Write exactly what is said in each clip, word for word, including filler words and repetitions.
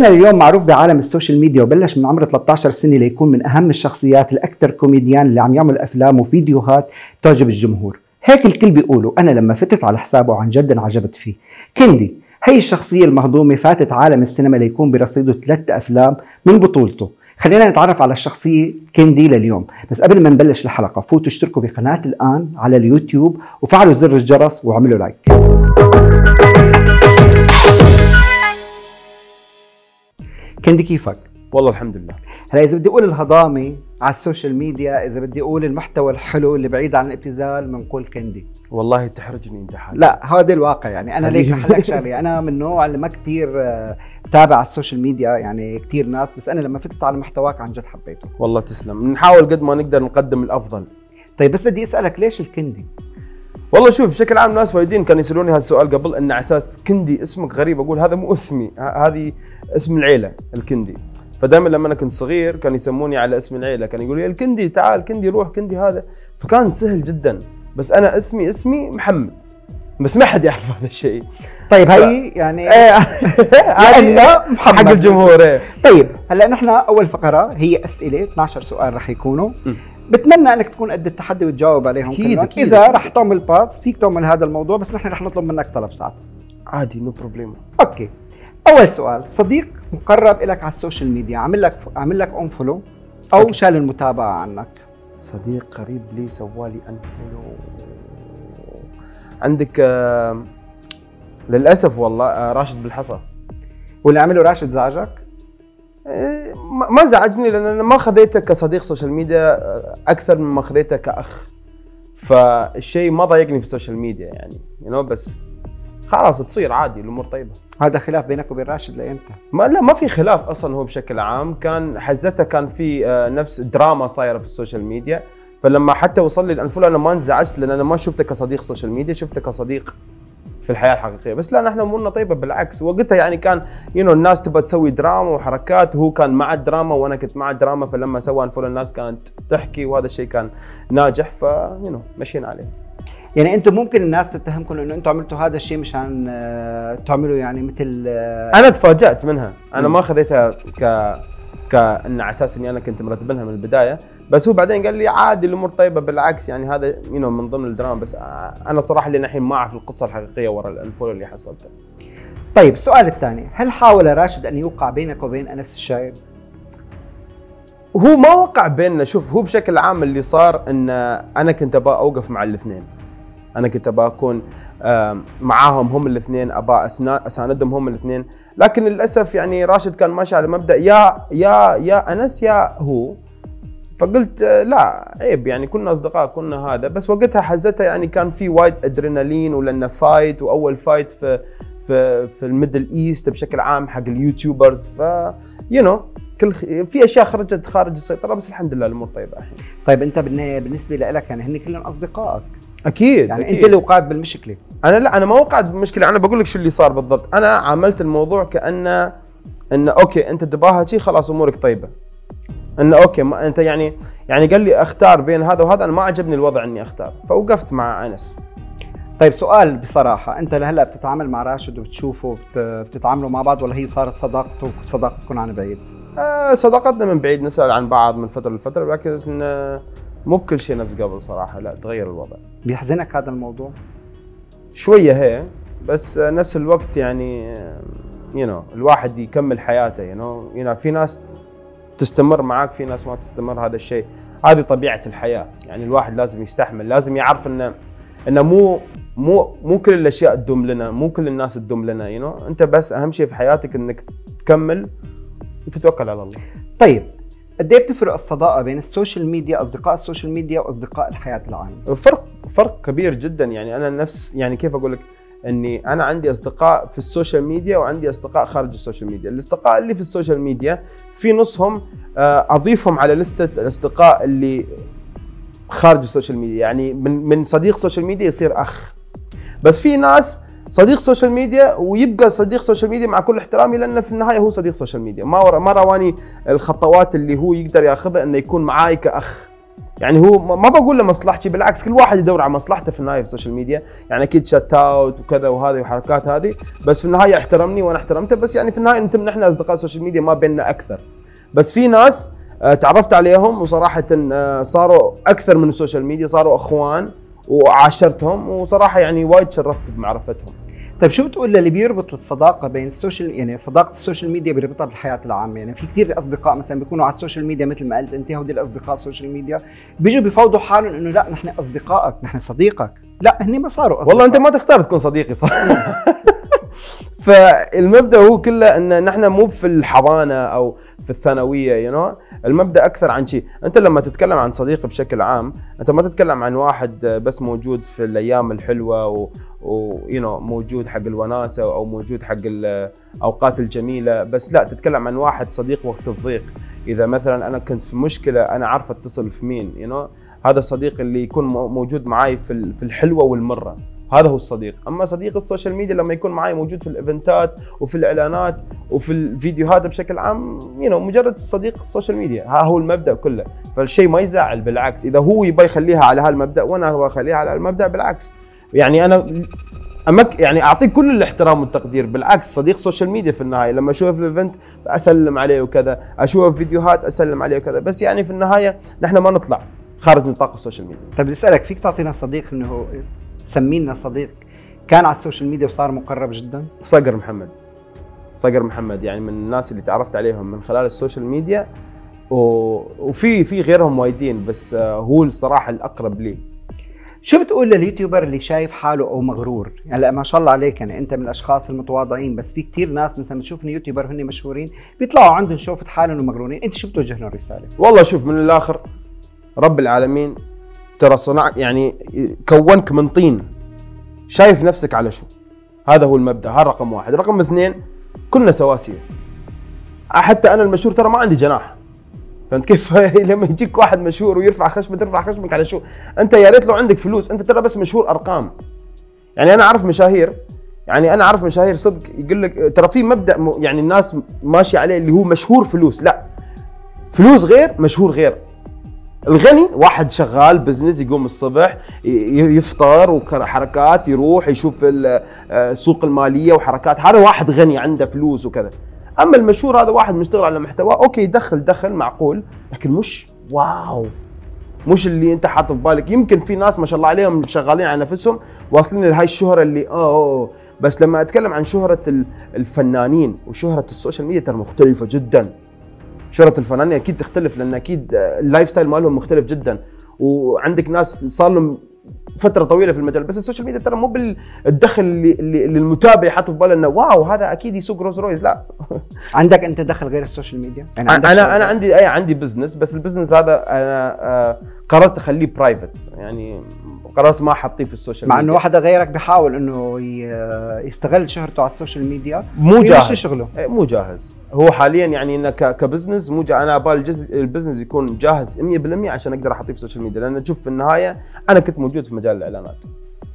ضيفنا اليوم معروف بعالم السوشيال ميديا وبلش من عمر ثلاثة عشر سنة ليكون من أهم الشخصيات الأكثر كوميديان اللي عم يعمل أفلام وفيديوهات تعجب الجمهور. هيك الكل بيقولوا. أنا لما فتت على حسابه عن جد انعجبت فيه. كندي هي الشخصية المهضومة فاتت عالم السينما ليكون برصيده ثلاث أفلام من بطولته. خلينا نتعرف على الشخصية كندي لليوم، بس قبل ما نبلش الحلقة فوتوا اشتركوا بقناة الآن على اليوتيوب وفعلوا زر الجرس وعملوا لايك. كندي كيفك؟ والله الحمد لله. هلا إذا بدي أقول الهضامة على السوشيال ميديا، إذا بدي أقول المحتوى الحلو اللي بعيد عن الابتذال بنقول كندي. والله تحرجني أنت حالي. لا هذا الواقع، يعني أنا ليك رح لك شغلة، أنا من النوع اللي ما كثير بتابع على السوشيال ميديا يعني كثير ناس، بس أنا لما فتت على محتواك عن جد حبيته. والله تسلم، نحاول قد ما نقدر نقدم الأفضل. طيب بس بدي أسألك ليش الكندي؟ والله شوف، بشكل عام ناس وايدين كانوا يسالوني هذا السؤال قبل، ان على اساس كندي اسمك غريب، اقول هذا مو اسمي، هذه اسم العيله الكندي. فدائما لما انا كنت صغير كانوا يسموني على اسم العيله، كانوا يقولوا لي الكندي تعال كندي روح كندي هذا، فكان سهل جدا. بس انا اسمي اسمي محمد، بس ما حد يعرف هذا الشيء. طيب هي يعني هذه محمد حق الجمهور. طيب هلا نحن اول فقره هي اسئله اثني عشر سؤال رح يكونوا، بتمنى انك تكون قد التحدي وتجاوب عليهم أكيد كلهم. أكيد اذا رح تعمل باس فيك تعمل هذا الموضوع، بس نحن رح نطلب منك طلب ساعتها. عادي نو بروبليم. اوكي، اول سؤال، صديق مقرب لك على السوشيال ميديا عمل لك عمل لك اون فولو او أوكي. شال المتابعه عنك. صديق قريب لي سوالي ان فولو. عندك آه للاسف والله آه راشد بالحصى. واللي عمله راشد زعجك؟ ما زعجني لان انا ما خذيته كصديق سوشيال ميديا اكثر مما خذيته كاخ، فالشيء ما ضايقني في السوشيال ميديا يعني يو نو بس خلاص تصير عادي، الامور طيبه. هذا خلاف بينك وبين راشد لايمتى؟ ما لا ما في خلاف اصلا، هو بشكل عام كان حزتها كان في نفس دراما صايره في السوشيال ميديا، فلما حتى وصل لي الانفولو انا ما انزعجت لان انا ما شفته كصديق سوشيال ميديا، شفته كصديق في الحياه الحقيقيه. بس لا نحن امورنا طيبه بالعكس، وقتها يعني كان يو نو الناس تبغى تسوي دراما وحركات، وهو كان مع الدراما وانا كنت مع الدراما، فلما سوى انفولو الناس كانت تحكي وهذا الشيء كان ناجح، ف يو نو مشينا عليه. يعني انتم ممكن الناس تتهمكم انه انتم عملتوا هذا الشيء مشان تعملوا يعني مثل انا تفاجأت منها، انا ما خذيتها ك كان على اساس اني انا كنت مرتب لها من البدايه، بس هو بعدين قال لي عادي الامور طيبه بالعكس، يعني هذا يو نو من ضمن الدراما. بس انا صراحه لين الحين ما اعرف القصه الحقيقيه ورا الانفولو اللي حصلته. طيب السؤال الثاني، هل حاول راشد ان يوقع بينك وبين انس الشايب؟ هو ما وقع بيننا، شوف هو بشكل عام اللي صار ان انا كنت ابغى اوقف مع الاثنين، انا كنت ابغى اكون معاهم هم الاثنين، ابغى اساندهم هم الاثنين، لكن للاسف يعني راشد كان ماشي على مبدا يا يا يا انس يا هو، فقلت لا عيب يعني كنا اصدقاء كنا هذا. بس وقتها حزتها يعني كان في وايد ادرينالين ولانه فايت، واول فايت في في في الميدل ايست بشكل عام حق اليوتيوبرز، ف يو نو كل في اشياء خرجت خارج السيطره، بس الحمد لله الامور طيبه الحين. طيب انت بالنسبه لك يعني هن كلهم اصدقائك؟ اكيد يعني أكيد. انت اللي وقعت بالمشكله؟ انا لا انا ما وقعت بالمشكله، انا بقول لك شو اللي صار بالضبط. انا عملت الموضوع كانه انه اوكي انت تباها شيء خلاص امورك طيبه، انه اوكي ما انت يعني يعني قال لي اختار بين هذا وهذا، انا ما عجبني الوضع اني اختار، فوقفت مع انس. طيب سؤال بصراحه، انت لهلا بتتعامل مع راشد وبتشوفه بتتعاملوا مع بعض، ولا هي صارت صداقته صداقتكم عن بعيد؟ آه صداقتنا من بعيد، نسال عن بعض من فتره لفتره، لكن مو بكل شيء نفس قبل صراحه، لا تغير الوضع. بيحزنك هذا الموضوع؟ شويه هي، بس نفس الوقت يعني يو نو الواحد يكمل حياته، يو نو يو نو في ناس تستمر معاك، في ناس ما تستمر، هذا الشيء هذه طبيعه الحياه، يعني الواحد لازم يستحمل، لازم يعرف انه انه مو مو مو كل الاشياء تدوم لنا، مو كل الناس تدوم لنا، يو نو انت بس اهم شيء في حياتك انك تكمل وتتوكل على الله. طيب قد ايه بتفرق الصداقه بين السوشيال ميديا، اصدقاء السوشيال ميديا واصدقاء الحياه العامه؟ فرق فرق كبير جدا، يعني انا نفس يعني كيف اقول لك، اني انا عندي اصدقاء في السوشيال ميديا وعندي اصدقاء خارج السوشيال ميديا. الاصدقاء اللي في السوشيال ميديا في نصهم اضيفهم على لستة الاصدقاء اللي خارج السوشيال ميديا، يعني من من صديق سوشيال ميديا يصير اخ. بس في ناس صديق سوشيال ميديا ويبقى صديق سوشيال ميديا مع كل احترامي، لانه في النهايه هو صديق سوشيال ميديا، ما ما رواني الخطوات اللي هو يقدر ياخذها انه يكون معاي كاخ. يعني هو ما بقول له مصلحتي، بالعكس كل واحد يدور على مصلحته في النهايه في السوشيال ميديا، يعني اكيد شات اوت وكذا وهذه وحركات هذه، بس في النهايه احترمني وانا احترمته، بس يعني في النهايه انت نحن اصدقاء السوشيال ميديا ما بيننا اكثر. بس في ناس تعرفت عليهم وصراحه صاروا اكثر من السوشيال ميديا، صاروا اخوان وعاشرتهم، وصراحه يعني وايد شرفت بمعرفتهم. طيب شو بتقول للي بيربط الصداقه بين السوشيال، يعني صداقه السوشيال ميديا بيربطها بالحياه العامه؟ يعني في كثير اصدقاء مثلا بيكونوا على السوشيال ميديا مثل ما قلت انت، هودي الاصدقاء السوشيال ميديا بيجوا بيفوضوا حالهم انه لا نحن اصدقائك، نحن صديقك، لا هن ما صاروا اصدقاء. والله انت ما تختار تكون صديقي صح. فالمبدا هو كله ان نحن مو في الحضانه او في الثانويه، يو you know? المبدا اكثر عن شيء. انت لما تتكلم عن صديق بشكل عام، انت ما تتكلم عن واحد بس موجود في الايام الحلوه و, و... you know, موجود حق الوناسه او موجود حق الاوقات الجميله بس، لا تتكلم عن واحد صديق وقت الضيق. اذا مثلا انا كنت في مشكله انا عارف اتصل في مين، يو you know? هذا الصديق اللي يكون موجود معي في في الحلوه والمره، هذا هو الصديق. اما صديق السوشيال ميديا لما يكون معي موجود في الايفنتات وفي الاعلانات وفي الفيديوهات بشكل عام، يو نو مجرد الصديق السوشيال ميديا، ها هو المبدا كله. فالشيء ما يزعل، بالعكس اذا هو يبغى يخليها على هالمبدا وانا ابغى اخليها على المبدا، بالعكس يعني انا أمك يعني اعطيك كل الاحترام والتقدير. بالعكس صديق السوشيال ميديا في النهايه لما اشوفه في الايفنت اسلم عليه وكذا، اشوفه في فيديوهات اسلم عليه وكذا، بس يعني في النهايه نحن ما نطلع خارج نطاق السوشيال ميديا. طيب بدي اسالك، فيك تعطينا صديق انه سمينا صديق كان على السوشيال ميديا وصار مقرب جدا؟ صقر محمد. صقر محمد يعني من الناس اللي تعرفت عليهم من خلال السوشيال ميديا، و... وفي في غيرهم وايدين، بس هو الصراحه الاقرب لي. شو بتقول لليوتيوبر اللي شايف حاله او مغرور؟ هلا يعني ما شاء الله عليك، يعني انت من الاشخاص المتواضعين، بس في كثير ناس مثلا بتشوفني يوتيوبر هن مشهورين بيطلعوا عندهم شوفة حالهم ومغرورين، انت شو بتوجه لهم رساله؟ والله شوف، من الاخر رب العالمين ترى صنع يعني كونك من طين، شايف نفسك على شو، هذا هو المبدا، هذا رقم واحد. رقم اثنين، كلنا سواسية. حتى انا المشهور ترى ما عندي جناح، فهمت كيف؟ لما يجيك واحد مشهور ويرفع خشمك، ترفع خشمك على شو؟ انت يا ريت لو عندك فلوس، انت ترى بس مشهور ارقام. يعني انا اعرف مشاهير، يعني انا اعرف مشاهير صدق يقول لك ترى في مبدا يعني الناس ماشيه عليه اللي هو مشهور فلوس، لا فلوس غير مشهور غير. الغني واحد شغال بزنس، يقوم الصبح يفطر وحركات، يروح يشوف السوق الماليه وحركات، هذا واحد غني عنده فلوس وكذا. اما المشهور هذا واحد مشتغل على محتوى، اوكي يدخل دخل معقول، لكن مش واو، مش اللي انت حاطط في بالك. يمكن في ناس ما شاء الله عليهم شغالين على نفسهم واصلين لهي الشهره اللي اوه، بس لما اتكلم عن شهره الفنانين وشهره السوشيال ميديا ترى مختلفه جدا. شهرة الفنانين اكيد تختلف، لان اكيد اللايف ستايل مالهم مختلف جدا، وعندك ناس صار لهم فتره طويله في المجال. بس السوشيال ميديا ترى مو بالدخل اللي, اللي المتابع يحط في باله انه واو هذا اكيد يسوق روز رويز، لا. عندك انت دخل غير السوشيال ميديا؟ يعني انا انا عندي اي عندي بزنس، بس البزنس هذا انا آه قررت اخليه برايفت، يعني قررت ما احطيه في السوشيال مع ميديا. انه واحد غيرك بيحاول انه يستغل شهرته على السوشيال ميديا، مو جاهز شغله، مو جاهز هو حاليا، يعني انه كبزنس مو جا انا ابغى البزنس يكون جاهز مية بالمية عشان اقدر احطيه في السوشيال ميديا. لان تشوف في النهايه انا كنت موجود في مجال الاعلانات،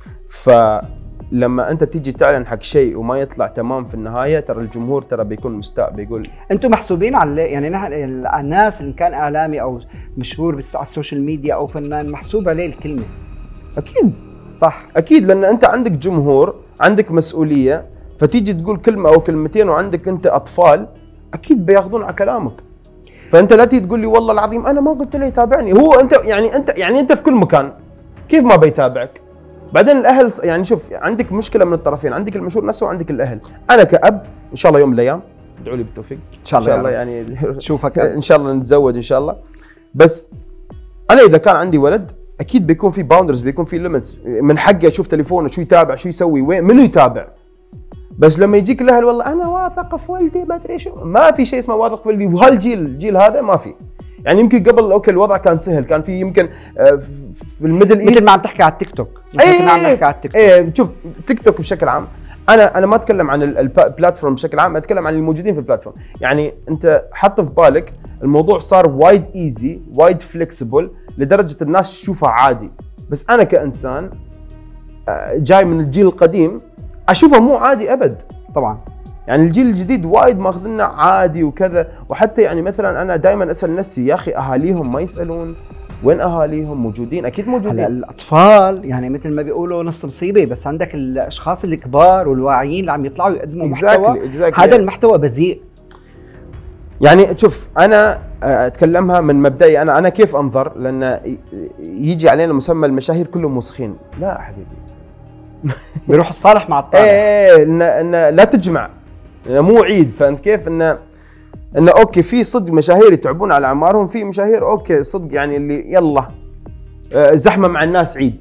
فلما انت تيجي تعلن حق شيء وما يطلع تمام في النهايه، ترى الجمهور ترى بيكون مستاء، بيقول انتم محسوبين على يعني نحن الناس اللي كان اعلامي او مشهور على السوشيال ميديا او فنان محسوب عليه الكلمه. اكيد صح، اكيد، لان انت عندك جمهور، عندك مسؤوليه، فتيجي تقول كلمه او كلمتين وعندك انت اطفال، اكيد بياخذون على كلامك. فانت لا تيجي تقول لي والله العظيم انا ما قلت له يتابعني، هو انت يعني انت يعني انت في كل مكان، كيف ما بيتابعك؟ بعدين الاهل يعني شوف، عندك مشكله من الطرفين، عندك المشهور نفسه وعندك الاهل. انا كأب ان شاء الله يوم من الايام ادعوا لي بالتوفيق ان شاء الله, إن شاء الله يعني شوفك ان شاء الله نتزوج ان شاء الله. بس انا اذا كان عندي ولد اكيد بيكون في باوندرز، بيكون في ليميتس، من حقي اشوف تليفونه شو يتابع، شو يسوي، وين، منو يتابع. بس لما يجيك الاهل والله انا واثق في ولدي ما ادري شو، ما في شيء اسمه واثق في ولدي، وهالجيل الجيل هذا ما في. يعني يمكن قبل اوكي الوضع كان سهل، كان في يمكن في الميدل ايست مثل ما عم تحكي على التيك توك، ايه كنا عم نحكي على التيك توك. ايه شوف تيك توك بشكل عام، انا انا ما اتكلم عن البلاتفورم بشكل عام، اتكلم عن الموجودين في البلاتفورم. يعني انت حط في بالك الموضوع صار وايد ايزي، وايد فليكسبل، لدرجه الناس تشوفها عادي. بس انا كانسان جاي من الجيل القديم اشوفه مو عادي ابد. طبعا يعني الجيل الجديد وايد ماخذنا عادي وكذا، وحتى يعني مثلا انا دائما اسال نفسي يا اخي اهاليهم ما يسالون، وين اهاليهم موجودين؟ اكيد موجودين. هلا الاطفال يعني مثل ما بيقولوا نص مصيبه، بس عندك الاشخاص الكبار والواعيين اللي عم يطلعوا يقدموا exactly. محتوى exactly. هذا المحتوى بذيء. يعني شوف انا اتكلمها من مبدئي، انا انا كيف انظر، لان يجي علينا مسمى المشاهير كلهم مسخين. لا حبيبي بيروح الصالح مع الطالح. ايه ان ان لا تجمع، مو عيد. فانت كيف انه انه اوكي في صدق مشاهير يتعبون على اعمارهم، في مشاهير اوكي صدق يعني اللي يلا زحمه مع الناس عيد.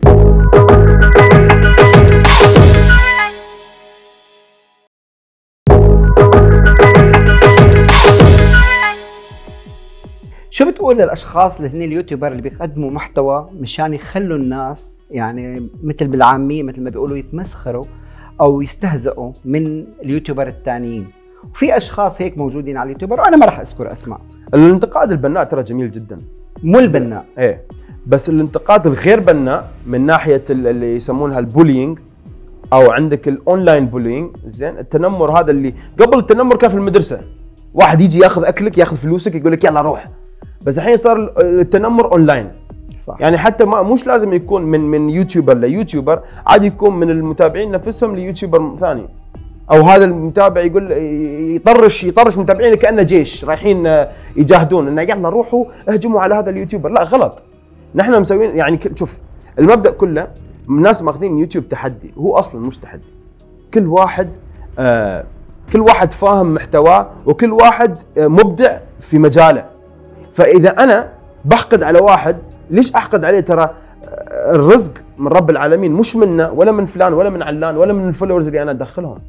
شو بتقول للاشخاص اللي هن اليوتيوبر اللي بيقدموا محتوى مشان يخلوا الناس يعني مثل بالعاميه مثل ما بيقولوا يتمسخروا او يستهزئوا من اليوتيوبر الثانيين؟ وفي اشخاص هيك موجودين على اليوتيوبر وانا ما راح اذكر اسماء. الانتقاد البناء ترى جميل جدا، مو البناء ايه، بس الانتقاد الغير بناء من ناحيه اللي يسمونها البولينج او عندك الاونلاين بولينج، زين، التنمر هذا اللي قبل التنمر كان في المدرسه، واحد يجي ياخذ اكلك ياخذ فلوسك يقول لك يلا روح، بس الحين صار التنمر اونلاين. صح. يعني حتى ما مش لازم يكون من من يوتيوبر ليوتيوبر، عادي يكون من المتابعين نفسهم ليوتيوبر ثاني، او هذا المتابع يقول يطرش يطرش متابعينه كانه جيش رايحين يجاهدون، انه يلا روحوا اهجموا على هذا اليوتيوبر. لا غلط، نحن مسوين يعني شوف المبدا كله الناس ماخذين يوتيوب تحدي، هو اصلا مش تحدي. كل واحد آه كل واحد فاهم محتواه وكل واحد آه مبدع في مجاله. فاذا انا بحقد على واحد، ليش احقد عليه؟ ترى الرزق من رب العالمين، مش منا ولا من فلان ولا من علان ولا من الفولورز اللي انا ادخلهم.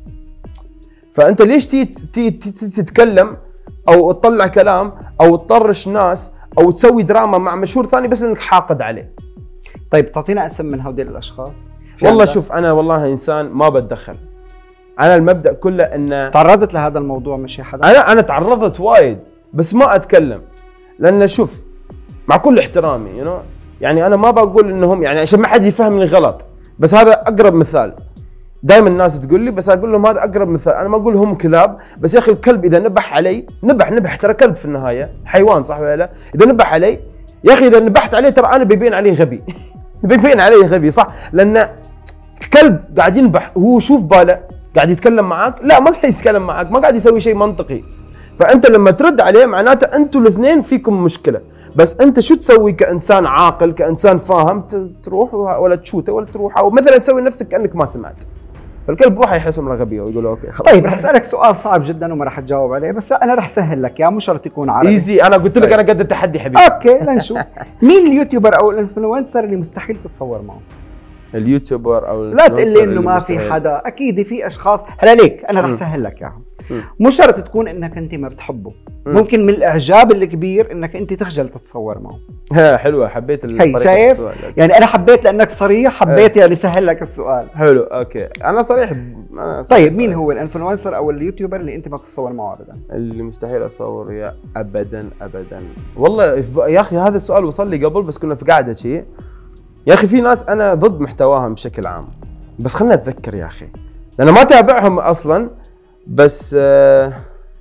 فانت ليش تيجي تتكلم او تطلع كلام او تطرش ناس او تسوي دراما مع مشهور ثاني بس لانك حاقد عليه؟ طيب تعطينا اسم من هؤلاء الاشخاص. والله شوف انا والله انسان ما بتدخل. انا المبدا كله ان تعرضت لهذا الموضوع من شي حدا؟ انا انا تعرضت وايد بس ما اتكلم، لان شوف مع كل احترامي يو you know, يعني انا ما بقول انهم يعني عشان ما حد يفهمني غلط، بس هذا اقرب مثال. دائما الناس تقول لي بس اقول لهم هذا اقرب مثال، انا ما اقول هم كلاب، بس يا اخي الكلب اذا نبح علي نبح نبح ترى كلب في النهايه حيوان صح ولا لا؟ اذا نبح علي يا اخي اذا نبحت عليه ترى انا بيبين عليه غبي بيبين عليه غبي صح؟ لان كلب قاعد ينبح هو شوف باله قاعد يتكلم معاك، لا ما قاعد يتكلم معاك، ما قاعد يسوي شيء منطقي. فانت لما ترد عليه معناته انتوا الاثنين فيكم مشكله، بس انت شو تسوي كانسان عاقل كانسان فاهم؟ تروح ولا تشوته ولا تروح او مثلا تسوي نفسك كانك ما سمعت. فالكلب راح يحس امره غبيه ويقول اوكي خلاص. طيب رح اسالك سؤال صعب جدا وما رح تجاوب عليه، بس انا رح سهل لك يا مو شرط يكون عربي. ايزي، انا قلت لك طيب. انا قد التحدي حبيبي. اوكي لنشوف. مين اليوتيوبر او الانفلونسر اللي مستحيل تتصور معه؟ اليوتيوبر او لا تقول لي انه ما في حدا، اكيد في اشخاص. هلا ليك انا رح سهل لك اياها. مو شرط تكون انك انت ما بتحبه، ممكن من الاعجاب الكبير انك انت تخجل تتصور معه. ها حلوه، حبيت الطريقه شايف السؤال. يعني انا حبيت لانك صريح، حبيت يعني سهل لك السؤال. حلو اوكي انا صريح, أنا صريح طيب صريح. مين هو الانفلونسر او اليوتيوبر اللي انت ما بتتصور معه ابدا؟ اللي مستحيل اصور يا ابدا ابدا والله يا اخي هذا السؤال وصل لي قبل بس كنا في قاعده شيء. يا اخي في ناس انا ضد محتواهم بشكل عام، بس خلنا اتذكر يا اخي لأنا ما تابعهم اصلا، بس آه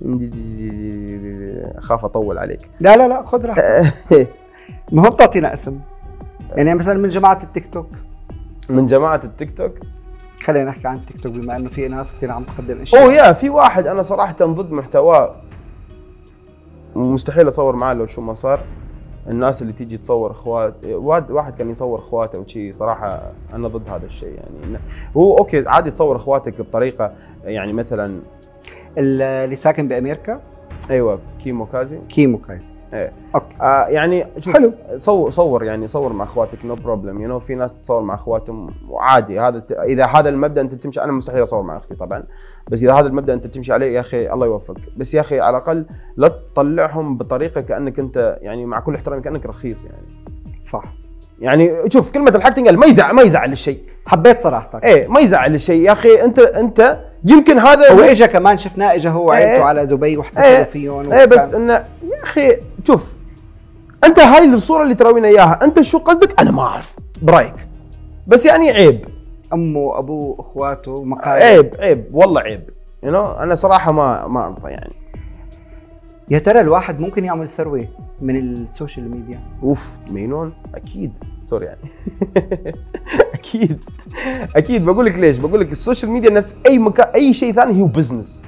اخاف اطول عليك. لا لا لا خذ راحتك. ما هو بتعطينا اسم يعني مثلا من جماعه التيك توك. من جماعه التيك توك خلينا نحكي عن التيك توك بما انه في ناس كثير عم تقدم اشياء. اوه يا في واحد انا صراحه ضد محتواه، مستحيل اصور معاه لو شو ما صار. الناس اللي تيجي تصور اخوات، واحد كان يصور اخواته وشي، صراحه انا ضد هذا الشيء. يعني هو اوكي عادي تصور اخواتك بطريقه يعني مثلا اللي ساكن بامريكا. ايوه كيمو كازي. كيمو كازي ايه اوكي. آه يعني شوف حلو. صور صور يعني صور مع اخواتك نو بروبلم يو نو. في ناس تصور مع اخواتهم وعادي، هذا اذا هذا المبدا انت تمشي. انا مستحيل اصور مع اختي طبعا، بس اذا هذا المبدا انت تمشي عليه يا اخي الله يوفقك. بس يا اخي على الاقل لا تطلعهم بطريقه كانك انت يعني مع كل احترامي كانك رخيص يعني. صح. يعني شوف كلمه الحق تنقال، ما يزعل ما يزعل الشيء. حبيت صراحتك. ايه ما يزعل الشيء يا اخي. انت انت يمكن هذا هو اجى كمان شفناه اجى هو وعيلته ايه على دبي واحتفلوا ايه فيهم. ايه بس انه يا اخي شوف انت هاي الصوره اللي تراوينا اياها انت شو قصدك؟ انا ما اعرف برايك، بس يعني عيب. امه ابوه اخواته مقاعد. عيب عيب والله عيب يو you know? انا صراحه ما ما ارضى يعني. يا ترى الواحد ممكن يعمل ثروه من السوشيال ميديا؟ اوف مينون اكيد، سوري يعني اكيد اكيد. بقول لك ليش، بقول لك السوشيال ميديا نفس اي مكان، اي شيء ثاني هو بزنس.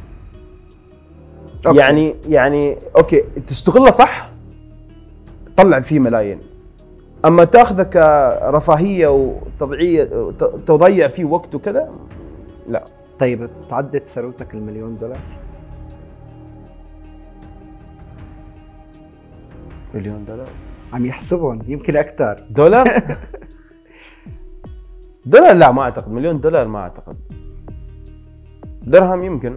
يعني يعني اوكي تستغله صح تطلع فيه ملايين، اما تاخذه كرفاهيه وتضييع تضيع فيه وقت وكذا لا. طيب تعدت ثروتك المليون دولار؟ مليون دولار عم يحسبهم يمكن اكثر. دولار دولار لا ما اعتقد، مليون دولار ما اعتقد، درهم يمكن،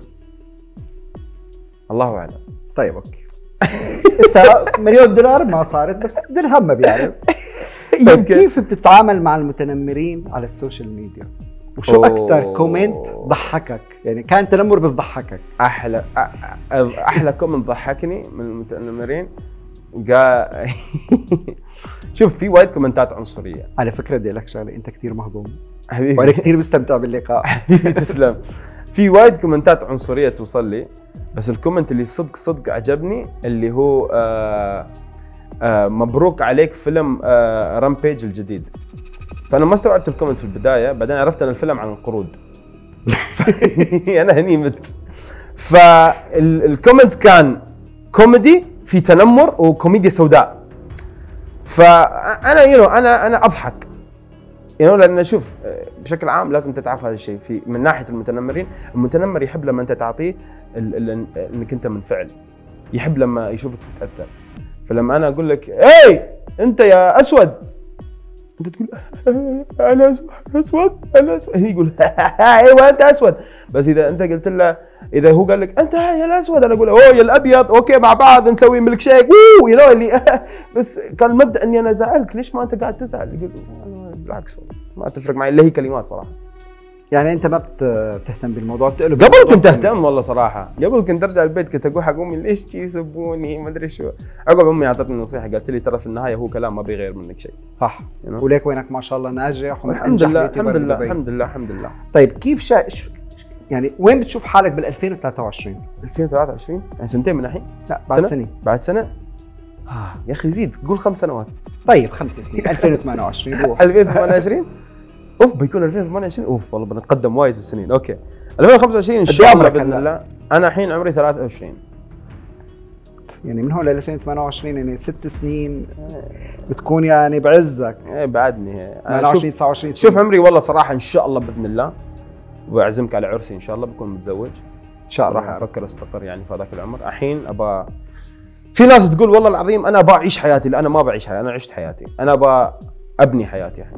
الله اعلم. طيب اوكي هسه مليون دولار ما صارت بس درهم ما بيعرف. طيب كيف بتتعامل مع المتنمرين على السوشيال ميديا؟ وشو اكثر كومنت ضحكك؟ يعني كان تنمر بس ضحكك. احلى احلى كومنت ضحكني من المتنمرين قال شوف في وايد كومنتات عنصريه. على فكره بدي لك شغله، انت كثير مهضوم حبيبي وانا كثير مستمتع باللقاء. حبيبي تسلم. في وايد كومنتات عنصريه توصل لي، بس الكومنت اللي صدق صدق عجبني اللي هو آآ آآ مبروك عليك فيلم رامبيج الجديد. فانا ما استوعبت الكومنت في البدايه، بعدين عرفت ان الفيلم عن القرود. انا هني مت. فالكومنت كان كوميدي في تنمر وكوميديا سوداء. فانا يو انا انا اضحك يو لان شوف بشكل عام لازم تتعرف هذا الشيء. في من ناحيه المتنمرين، المتنمر يحب لما انت تعطيه انك انت منفعل، يحب لما يشوفك تتاثر. فلما انا اقول لك اي انت يا اسود، انت تقول انا اسود انا اسود، هي يقول ايوه انت اسود. بس اذا انت قلت له، اذا هو قال لك انت يا الاسود، انا اقول اوه يا الابيض، اوكي مع بعض نسوي ميلك شيك وو يو نو اللي بس كان المبدا اني انا زعلك، ليش ما انت قاعد تزعل؟ يقول بالعكس ما تفرق معي الا هي كلمات صراحه. يعني انت ما بتهتم بالموضوع، بتقلب قبل كنت اهتم والله صراحه، قبل كنت ارجع البيت كنت اقول حق امي ليش شي يسبوني ما ادري شو. عقب امي اعطتني نصيحه قالت لي ترى في النهايه هو كلام ما بيغير منك شيء. صح you know. وليك وينك ما شاء الله ناجح الحمد لله الحمد لله الحمد لله الحمد لله. طيب كيف شا... يعني وين بتشوف حالك بال ألفين وثلاثة وعشرين؟ ألفين وثلاثة وعشرين يعني سنتين من الحين؟ لا بعد سنه. بعد سنه؟ آه يا اخي زيد قول خمس سنوات. طيب خمس سنين ألفين وثمانية وعشرين روح. ألفين وثمانية وعشرين اوف بيكون ألفين وثمانية وعشرين اوف والله بنتقدم وايد السنين. اوكي ألفين وخمسة وعشرين ان شاء الله باذن الله. انا الحين عمري ثلاثة وعشرين، يعني من هون ل ألفين وثمانية وعشرين يعني ست سنين بتكون يعني بعزك. ايه بعدني ثمانية وعشرين تسعة وعشرين شوف عمري والله صراحه ان شاء الله باذن الله، واعزمك على عرسي ان شاء الله بكون متزوج ان شاء الله. راح افكر استقر يعني في هذاك العمر. الحين ابى، في ناس تقول والله العظيم انا ابى اعيش حياتي، لا انا ما بعيش حياتي، انا عشت حياتي، انا ابى ابني حياتي الحين.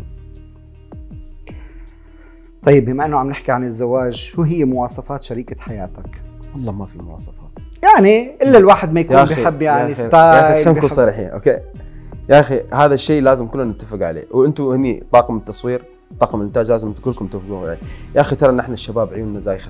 طيب بما انه عم نحكي عن الزواج، شو هي مواصفات شريكة حياتك؟ والله ما في مواصفات يعني الا الواحد ما يكون بيحب يعني ستايل. يا اخي خلينا نكون صريحين اوكي يا اخي، هذا الشيء لازم كلنا نتفق عليه، وانتم هني طاقم التصوير طاقم الانتاج لازم كلكم تتفقون عليه. يا اخي ترى نحن الشباب عيوننا زايخه.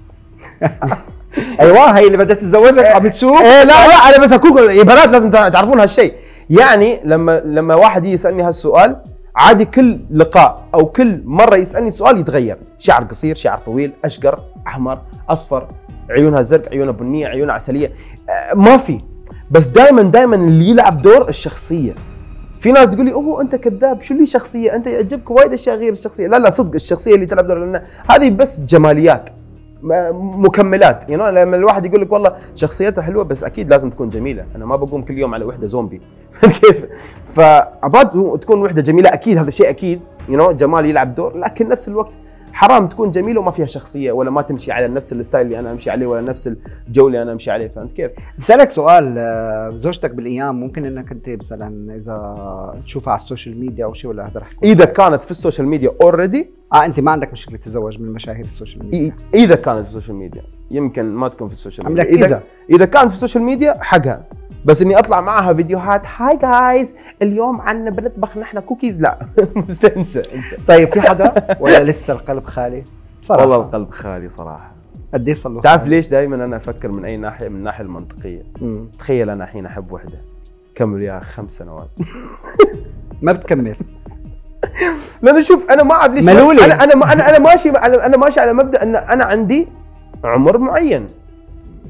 ايوه هي اللي بدها تتزوجك عم تشوف. ايه لا لا انا بس اقول يا بنات لازم تعرفون هالشيء. يعني لما لما واحد يسالني هالسؤال عادي كل لقاء او كل مره يسالني سؤال يتغير، شعر قصير شعر طويل اشقر احمر اصفر، عيونها زرق عيونها بنيه عيونها عسليه، ما في. بس دائما دائما اللي يلعب دور الشخصيه. في ناس تقول لي اوه انت كذاب، شو اللي شخصيه؟ انت يعجبك وايد اشياء غير الشخصيه. لا لا صدق الشخصيه اللي تلعب دور، لان هذه بس جماليات مكملات. يعني لما الواحد يقول لك والله شخصيتها حلوه بس اكيد لازم تكون جميله، انا ما بقوم كل يوم على وحده زومبي. كيف؟ فابغى تكون وحده جميله اكيد، هذا الشيء اكيد يو نو جمال يلعب دور، لكن نفس الوقت حرام تكون جميله وما فيها شخصيه، ولا ما تمشي على نفس الستايل اللي انا امشي عليه، ولا نفس الجو اللي انا امشي عليه. فهمت كيف؟ اسالك سؤال، زوجتك بالايام ممكن انك انت مثلا اذا تشوفها على السوشيال ميديا او شيء، ولا هذا رح تكون اذا كانت في السوشيال ميديا اوريدي؟ اه انت ما عندك مشكله تتزوج من مشاهير السوشيال ميديا؟ اذا كانت في السوشيال ميديا، يمكن ما تكون في السوشيال ميديا. اذا إذا, اذا كانت في السوشيال ميديا حقها، بس اني اطلع معها فيديوهات هاي جايز اليوم عنا بنطبخ نحن كوكيز، لا انسى انسى. طيب في حدا ولا لسه القلب خالي؟ صراحة والله القلب خالي صراحه. قد ايه صار له؟ تعرف ليش دائما انا افكر من اي ناحيه؟ من الناحيه المنطقيه. مم. تخيل انا الحين احب وحده كمل يا خمس سنوات ما بتكمل. لأن شوف انا ما اعرف ليش ملولي. انا انا انا انا ماشي انا ماشي على مبدا ان انا عندي عمر معين،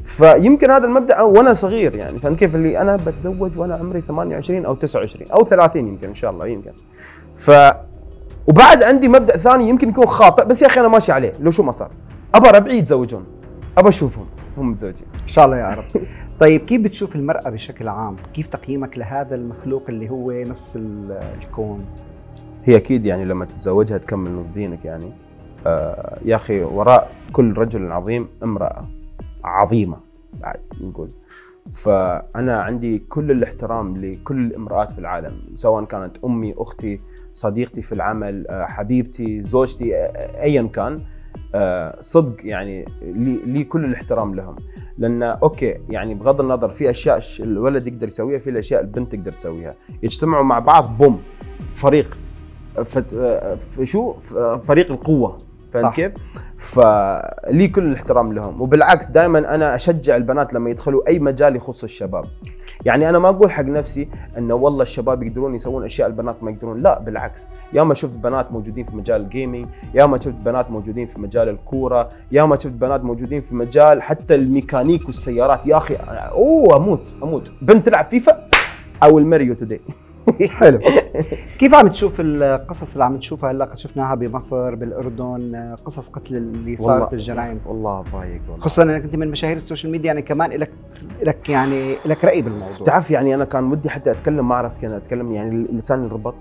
فيمكن هذا المبدا وانا صغير يعني، فهمت كيف؟ اللي انا بتزوج وانا عمري ثمانية وعشرين او تسعة وعشرين او ثلاثين يمكن ان شاء الله يمكن. ف وبعد عندي مبدا ثاني يمكن يكون خاطئ بس يا اخي انا ماشي عليه، لو شو ما صار ابى ربعي يتزوجون، ابى اشوفهم هم متزوجين ان شاء الله يا رب. طيب كيف بتشوف المرأة بشكل عام؟ كيف تقييمك لهذا المخلوق اللي هو نص ال- الكون؟ هي اكيد يعني لما تتزوجها تكمل نص دينك يعني. آه يا اخي وراء كل رجل عظيم امراه عظيمه بعد نقول. فانا عندي كل الاحترام لكل الامراه في العالم، سواء كانت امي، اختي، صديقتي في العمل، آه حبيبتي، زوجتي، آه ايا كان. آه صدق يعني لي, لي كل الاحترام لهم، لان اوكي يعني بغض النظر في اشياء الولد يقدر يسويها، في الاشياء البنت تقدر تسويها، يجتمعوا مع بعض بوم فريق، في شو فريق القوه، فهمت كيف؟ فلي كل الاحترام لهم، وبالعكس دائما انا اشجع البنات لما يدخلوا اي مجال يخص الشباب. يعني انا ما اقول حق نفسي انه والله الشباب يقدرون يسوون اشياء البنات ما يقدرون، لا بالعكس، يا ما شفت بنات موجودين في مجال الجيمنج، يا ما شفت بنات موجودين في مجال الكوره، يا ما شفت بنات موجودين في مجال حتى الميكانيك والسيارات. يا اخي اوه اموت اموت بنت تلعب فيفا او الماريو توداي. حلو. كيف عم تشوف القصص اللي عم تشوفها هلا؟ شفناها بمصر، بالاردن، قصص قتل اللي صارت، الجرائم. والله ضايق والله، خصوصا انك انت من مشاهير السوشيال ميديا، يعني كمان لك لك يعني لك راي بالموضوع. تعرف يعني انا كان ودي حتى اتكلم، ما عرفت كيف اتكلم، يعني لساني انربط.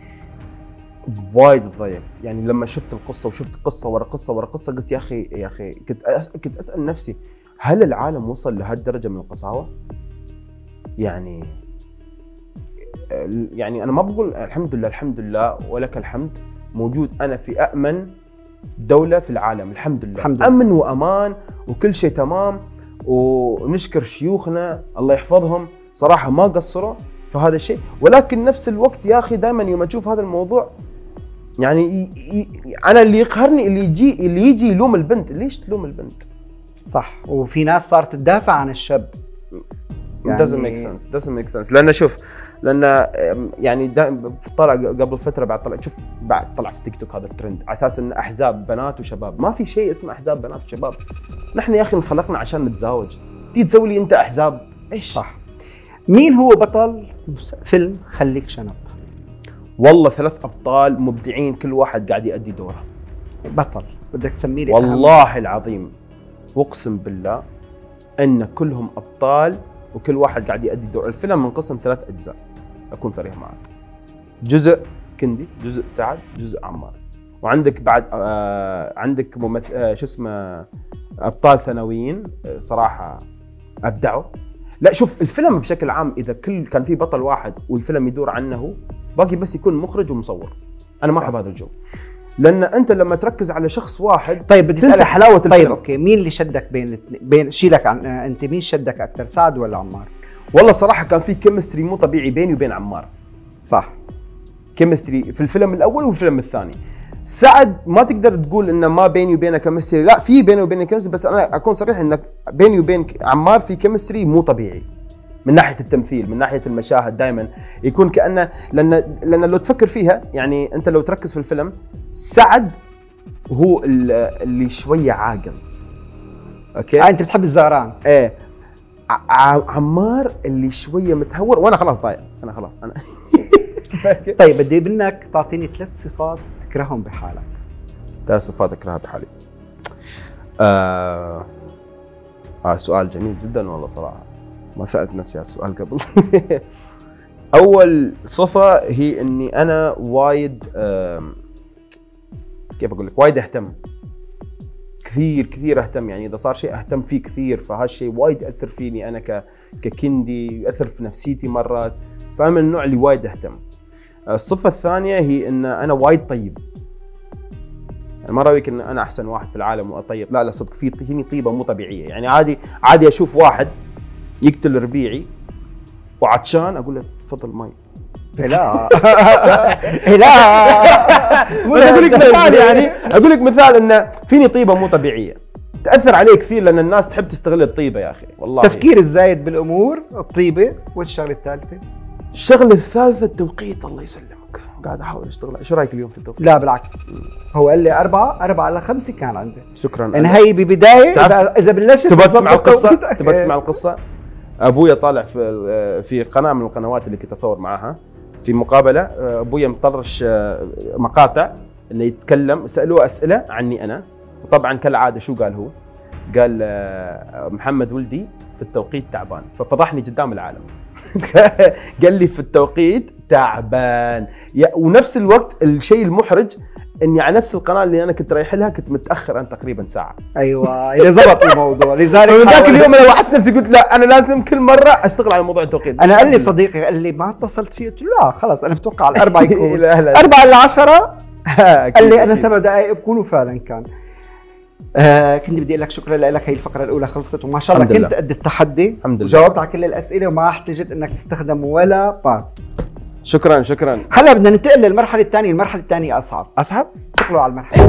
وايد تضايقت يعني لما شفت القصه، وشفت قصه ورا قصه ورا قصه، قلت يا اخي يا اخي كنت أس... كنت اسال نفسي هل العالم وصل لهالدرجه من القساوه؟ يعني يعني انا ما بقول الحمد لله الحمد لله ولك الحمد، موجود انا في امن دوله في العالم الحمد لله، الحمد لله. امن وامان وكل شيء تمام، ونشكر شيوخنا الله يحفظهم صراحه ما قصروا في هذا الشيء. ولكن نفس الوقت يا اخي دائما يوم اشوف هذا الموضوع يعني ي... ي... انا اللي يقهرني اللي يجي اللي يجي يلوم البنت. ليش تلوم البنت؟ صح. وفي ناس صارت تدافع عن الشاب. يعني doesn't make sense doesn't make sense لان شوف، لان يعني طلع قبل فتره بعد طلع شوف بعد طلع في تيك توك هذا الترند على اساس ان احزاب بنات وشباب. ما في شيء اسمه احزاب بنات وشباب، نحن يا اخي انخلقنا عشان نتزاوج، تيجي تسوي لي انت احزاب ايش؟ صح. مين هو بطل فيلم خليك شنب؟ والله ثلاث ابطال مبدعين، كل واحد قاعد يؤدي دوره. بطل بدك تسمي لي؟ والله العظيم اقسم بالله ان كلهم ابطال وكل واحد قاعد يؤدي دور. الفيلم منقسم ثلاث اجزاء اكون صريح معك، جزء كندي، جزء سعد، جزء عمار، وعندك بعد آه عندك ممثل آه شو اسمه ابطال ثانويين آه صراحه ابدعوا. لا شوف الفيلم بشكل عام اذا كل كان في بطل واحد والفيلم يدور عنه، باقي بس يكون مخرج ومصور. انا ما احب هذا الجو، لان انت لما تركز على شخص واحد طيب بدي تنسى اسالك حلاوه الفيلم. طيب اوكي، مين اللي شدك بين الاثنين؟ بين شيلك عن انت، مين شدك اكثر، سعد ولا عمار؟ والله صراحه كان في كيمستري مو طبيعي بيني وبين عمار. صح، كيمستري في الفيلم الاول والفيلم الثاني. سعد ما تقدر تقول انه ما بيني وبينه كيمستري، لا في بيني وبينه كيمستري، بس انا اكون صريح ان بيني وبين عمار في كيمستري مو طبيعي من ناحيه التمثيل، من ناحيه المشاهد دائما يكون كانه، لان لان لو تفكر فيها يعني انت لو تركز في الفيلم، سعد هو اللي شويه عاقل. اوكي آه انت بتحب الزهران. ايه ع- عمار اللي شويه متهور، وانا خلاص ضايع، انا خلاص انا طيب بدي منك تعطيني ثلاث صفات تكرههم بحالك. ثلاث صفات اكرهها بحالي. آه... آه سؤال جميل جدا والله صراحه، ما سألت نفسي على السؤال قبل. اول صفه هي اني انا وايد آه... كيف اقول لك، وايد اهتم كثير كثير اهتم، يعني اذا صار شيء اهتم فيه كثير، فهالشيء وايد ياثر فيني انا ك... ككندي، ياثر في نفسيتي مرات، فانا من النوع اللي وايد اهتم. الصفه الثانيه هي ان انا وايد طيب، يعني ما راويك ان انا احسن واحد في العالم واطيب، لا لا صدق في فيني طيبه مو طبيعيه. يعني عادي عادي اشوف واحد يقتل ربيعي وعطشان اقول له تفضل مي. لا لا اقول لك مثال، يعني اقول لك مثال ان فيني طيبه مو طبيعيه تاثر علي كثير، لان الناس تحب تستغل الطيبه يا اخي والله. تفكير الزايد بالامور، الطيبه، والشغله الثالثه الشغله الثالثه التوقيت، الله يسلمك قاعد احاول اشتغل. شو رايك اليوم في التوقيت؟ لا بالعكس، هو قال لي أربعة أربعة لخمسة كان عندي. شكرا. يعني هي ببداية إذا إذا بلشت تبغى تسمع القصة؟ تبغى تسمع القصة؟ أبويا طالع في في قناة من القنوات اللي كنت أصور معاها في مقابلة. أبويا مطرش مقاطع اللي يتكلم، سألوه أسئلة عني أنا، وطبعا كالعادة شو قال هو؟ قال محمد ولدي في التوقيت تعبان، ففضحني قدام العالم. قال لي في التوقيت تعبان، ونفس الوقت الشيء المحرج اني على نفس القناه اللي انا كنت رايح لها كنت متاخر انا تقريبا ساعه. ايوه اللي زبط الموضوع. لذلك من ذاك اليوم انا وعدت نفسي قلت لا انا لازم كل مره اشتغل على موضوع التوقيت. انا قال لي صديقي قال لي ما اتصلت فيه، قلت له لا خلص انا متوقع على الاربعه يكون أربعة إلى عشرة. قال لي انا سبع دقائق بكون، وفعلا كان. آه كنت بدي اقول لك شكرا لك، هي الفقره الاولى خلصت وما شاء الله كنت قد التحدي. الحمد لله وجاوبت على كل الاسئله وما احتجت انك تستخدم ولا باس. شكرا شكرا. هلا بدنا ننتقل للمرحله الثانيه. المرحله الثانيه اصعب. اصعب؟ انتقلوا على المرحله.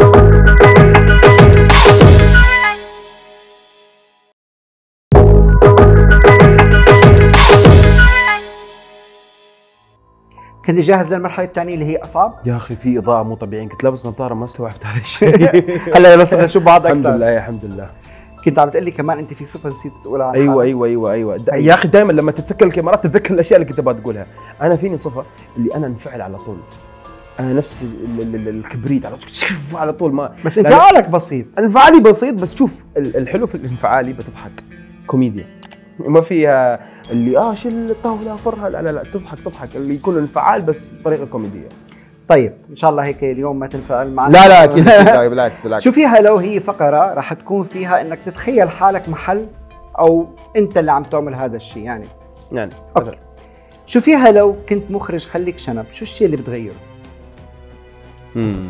كنت جاهز للمرحله الثانيه اللي هي اصعب؟ يا اخي في اضاءه مو طبيعيه، كنت لابس نظاره ما استوعبت هذا الشيء. هلا يلا صرنا نشوف بعض اكثر. الحمد لله الحمد لله. كنت عم تقول لي كمان انت في صفه نسيت تقولها عن ايوه ايوه ايوه ايوه دا يا اخي دائما لما تتسكر الكاميرات تتذكر الاشياء اللي كنت ابغى تقولها. انا فيني صفه اللي انا انفعل على طول، انا نفس الكبريت على طول على طول ما بس انفعالك بسيط. انفعالي بسيط، بس شوف الحلو في الانفعالي بتضحك كوميديا، ما فيها اللي اه شيل الطاوله فرها، لا لا لا تضحك تضحك اللي يكون انفعال بس بطريقه كوميديه. طيب ان شاء الله هيك اليوم ما تنفعل معنا. لا لا اكيد بالعكس بالعكس. شو فيها لو هي فقره راح تكون فيها انك تتخيل حالك محل او انت اللي عم تعمل هذا الشيء يعني. يعني اوكي. شو فيها لو كنت مخرج خليك شنب، شو الشيء اللي بتغيره؟ امم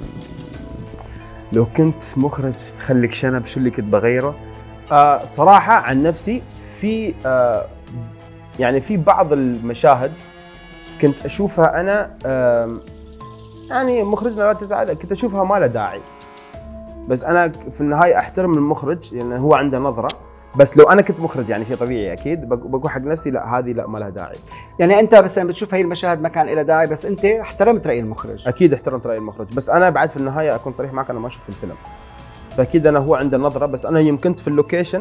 لو كنت مخرج خليك شنب شو اللي كنت بغيره؟ آه صراحه عن نفسي في آه يعني في بعض المشاهد كنت اشوفها انا آه يعني مخرجنا لا تزعل، كنت اشوفها ما لها داعي، بس انا في النهايه احترم المخرج لانه يعني هو عنده نظره، بس لو انا كنت مخرج يعني شيء طبيعي اكيد بقول حق نفسي لا هذه لا ما لها داعي. يعني انت مثلا بتشوف هي المشاهد ما كان لها داعي بس انت احترمت راي المخرج. اكيد احترمت راي المخرج، بس انا بعد في النهايه اكون صريح معك انا ما شفت الفيلم، فاكيد انا هو عنده نظره، بس انا يمكن في اللوكيشن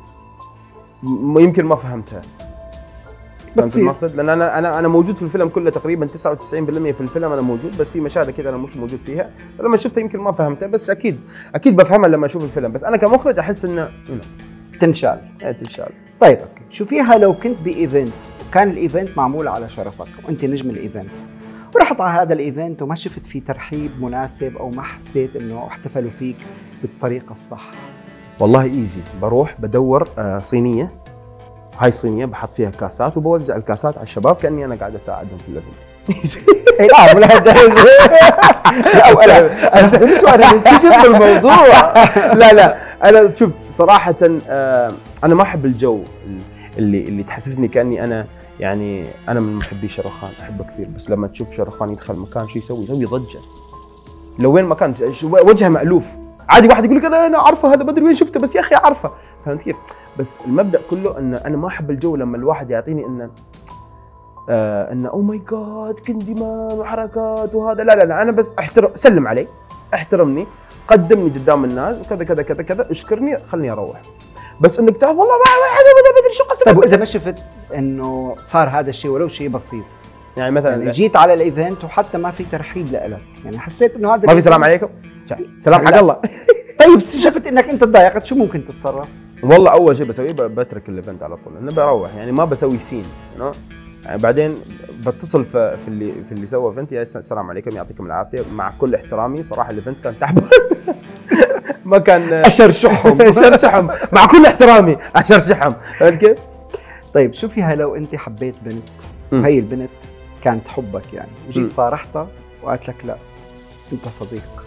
يمكن ما فهمتها. فهمت المقصد؟ لان انا انا انا موجود في الفيلم كله تقريبا تسعة وتسعين بالمئة في الفيلم انا موجود، بس في مشاهد كذا انا مش موجود فيها، فلما شفتها يمكن ما فهمتها، بس اكيد اكيد بفهمها لما اشوف الفيلم، بس انا كمخرج احس انه تنشال. ايه تنشال. طيب اوكي، شو فيها لو كنت بايفنت وكان الايفنت معمول على شرفك وانت نجم الايفنت، ورحت على هذا الايفنت وما شفت فيه ترحيب مناسب او ما حسيت انه احتفلوا فيك بالطريقه الصح؟ والله ايزي، بروح بدور آه صينيه، هاي صينيه بحط فيها كاسات وبوزع الكاسات على الشباب كاني انا قاعد اساعدهم في الايفنت. لا مو لهالدرجه. لا انا انا شو انا منسجم بالموضوع. لا لا انا شوف صراحه آه انا ما احب الجو اللي اللي تحسسني كاني انا يعني انا من محبي شاروخان، احبه كثير، بس لما تشوف شاروخان يدخل مكان شو يسوي؟ يسوي ضجه. لو وين مكان وجهه مألوف، عادي واحد يقول لك انا انا عارفه هذا ما ادري وين شفته بس يا اخي عارفه، فهمت كيف؟ بس المبدا كله ان انا ما احب الجو لما الواحد يعطيني انه آه انه او ماي جاد كندمان وحركات وهذا، لا لا لا انا بس احترم، سلم علي، احترمني، قدمني قدام الناس وكذا كذا كذا كذا، اشكرني خلني اروح. بس انك تعرف والله ما ادري شو قسم. طيب واذا ما شفت انه صار هذا الشيء ولو شيء بسيط، يعني مثلا يعني جيت على الايفنت وحتى ما في ترحيب لك، يعني حسيت انه هذا ما في سلام عليكم؟ سلام حق الله. طيب شفت انك انت تضايقت شو ممكن تتصرف؟ والله اول شيء بسويه بترك الايفنت على طول، انه بروح يعني ما بسوي سين you know? يعني بعدين بتصل في في اللي في اللي سوى ايفنت، يا السلام عليكم يعطيكم العافيه، مع كل احترامي صراحه الايفنت كان تعبان. ما كان اشرشحهم اشرشحهم مع كل احترامي اشرشحهم، فهمت كيف؟ طيب شو فيها لو انت حبيت بنت وهي البنت كانت تحبك يعني وجيت صارحتها وقالت لك لا انت صديق؟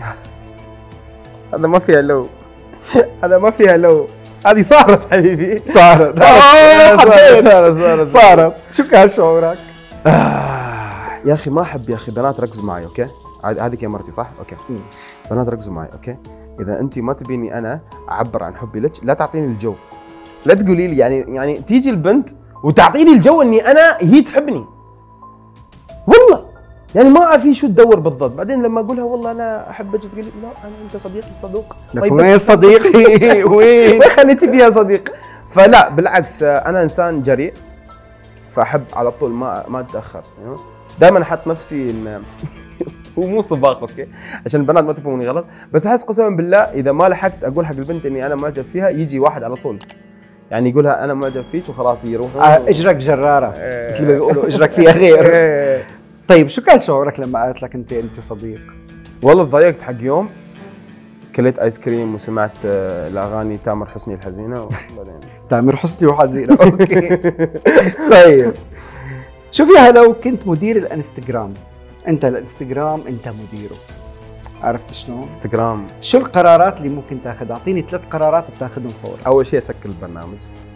هذا ما فيها لو، هذا ما فيها لو، هذه صارت حبيبي، صارت صارت صارت صارت صارت. شو كان شعورك؟ آه يا اخي ما احب يا اخي بنات ركزوا معي اوكي؟ هذه يا مرتي صح؟ اوكي م. بنات ركزوا معي اوكي؟ اذا انت ما تبيني انا اعبر عن حبي لك لا تعطيني الجو، لا تقولي لي يعني يعني تيجي البنت وتعطيني الجو اني انا هي تحبني، والله يعني ما اعرف شو تدور بالضبط. بعدين لما اقولها والله انا احبك تقول لي لا انا انت صديقي صدوق. لك وين صديقي؟ وين؟ ما خليتي فيها صديق. فلا بالعكس انا انسان جريء، فاحب على طول ما ما اتاخر. دائما احط نفسي ان هو مو سباق اوكي عشان البنات ما تفهموني غلط، بس احس قسما بالله اذا ما لحقت اقول حق البنت اني انا معجب فيها يجي واحد على طول يعني يقولها انا معجب فيك وخلاص يروح آه اجرك جراره مثل ما بيقولوا اجرك فيها غير. طيب شو كان شعورك لما قالت لك انت انت صديق؟ والله تضايقت حق يوم، كليت ايس كريم وسمعت الاغاني تامر حسني الحزينه وبعدين تامر حسني وحزينه اوكي. طيب شو فيها لو كنت مدير الانستغرام؟ انت الانستغرام انت مديره، عرفت شلون؟ انستغرام شو القرارات اللي ممكن تاخذها؟ اعطيني ثلاث قرارات بتاخذهم فورا. اول شيء اسكر البرنامج،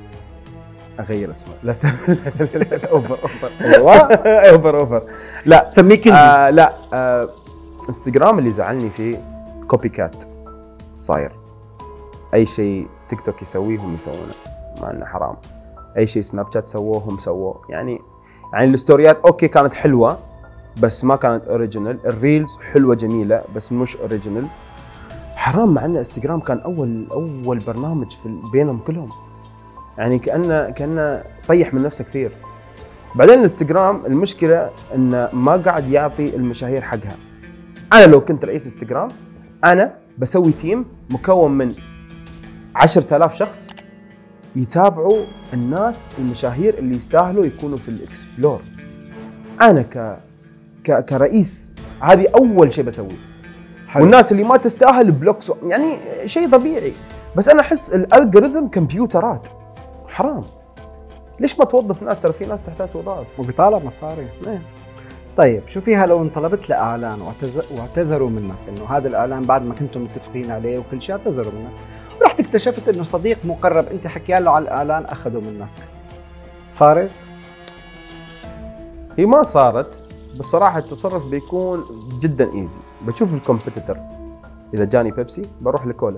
اغير اسمه، لا استهبل اوفر اوفر ايوه اوفر اوفر لا سميه كندي. آه لا آه انستغرام اللي زعلني فيه كوبي كات صاير، اي شيء تيك توك يسويه هم يسوونه مع انه حرام، اي شيء سناب شات سووه هم سووه يعني يعني الستوريات اوكي كانت حلوه بس ما كانت اوريجينال، الريلز حلوه جميله بس مش اوريجينال، حرام. مع ان انستغرام كان اول اول برنامج في بينهم كلهم يعني كانه كانه طيح من نفسه كثير. بعدين الانستغرام المشكله انه ما قاعد يعطي المشاهير حقها. انا لو كنت رئيس انستغرام انا بسوي تيم مكون من عشرة آلاف شخص يتابعوا الناس المشاهير اللي يستاهلوا يكونوا في الاكسبلور. انا ك ك كرئيس هذه اول شيء بسويه. والناس اللي ما تستاهل بلوكس يعني شيء طبيعي، بس انا احس الالجوريثم كمبيوترات حرام. ليش ما توظف ناس؟ ترى في ناس تحتاج وظائف وبيطالب مصاري. ايه. طيب شو فيها لو انطلبت لاعلان واعتذروا منك انه هذا الاعلان بعد ما كنتم متفقين عليه وكل شيء اعتذروا منك، ورحت اكتشفت انه صديق مقرب انت حكيان له على الاعلان اخذوا منك، صارت؟ هي ما صارت بصراحه، التصرف بيكون جدا ايزي. بشوف الكومبيتيتور اذا جاني بيبسي بروح لكولا.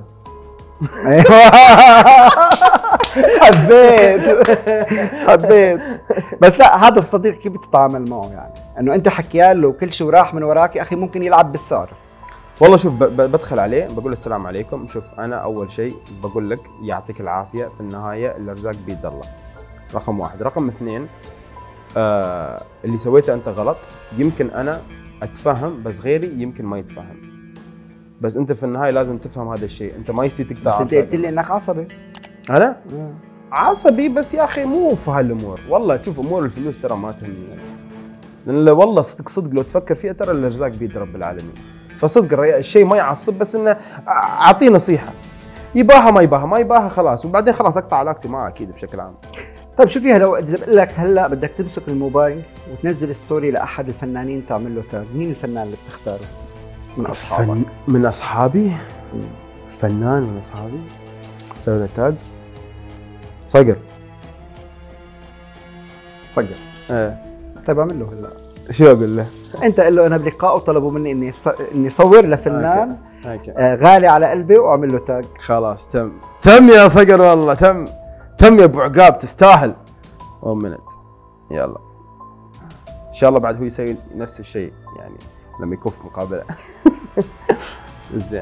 حبيت حبيت. بس لا هذا الصديق كيف بتتعامل معه؟ يعني انه انت حكيان له وكل شيء وراح من وراك، يا اخي ممكن يلعب بالسعر. والله شوف بدخل عليه بقول السلام عليكم، شوف انا اول شيء بقول لك يعطيك العافيه، في النهايه الارزاق بيد الله، رقم واحد. رقم اثنين آه اللي سويته انت غلط، يمكن انا اتفهم بس غيري يمكن ما يتفهم، بس انت في النهايه لازم تفهم هذا الشيء. انت ما يصير تقطع. بس انت قلت لي انك عصبي. انا عصبي بس يا اخي مو في هالامور. والله شوف امور الفلوس ترى ما تهمني يعني. لان والله صدق صدق لو تفكر فيها ترى الارزاق بيد رب العالمين. فصدق الشيء ما يعصب، بس انه اعطيه نصيحه، يباها ما يباها ما يباها خلاص، وبعدين خلاص اقطع علاقتي معه اكيد بشكل عام. طيب شو فيها لو اذا بقول لك هلا بدك تمسك الموبايل وتنزل ستوري لاحد الفنانين تعمل له تاج، مين الفنان اللي بتختاره من اصحابك؟ فن... من اصحابي؟ فنان من اصحابي سوي له تاج؟ صقر. صقر. ايه. طيب اعمل له هلا. شو اقول له؟ انت قل له انا بلقاء وطلبوا مني اني ص... اني صور لفنان أوكي. آه غالي على قلبي واعمل له تاج. خلاص تم تم يا صقر، والله تم تم يا ابو عقاب، تستاهل. ون مينت يلا ان شاء الله بعد هو يسوي نفس الشيء يعني لما يكون في مقابله. زين.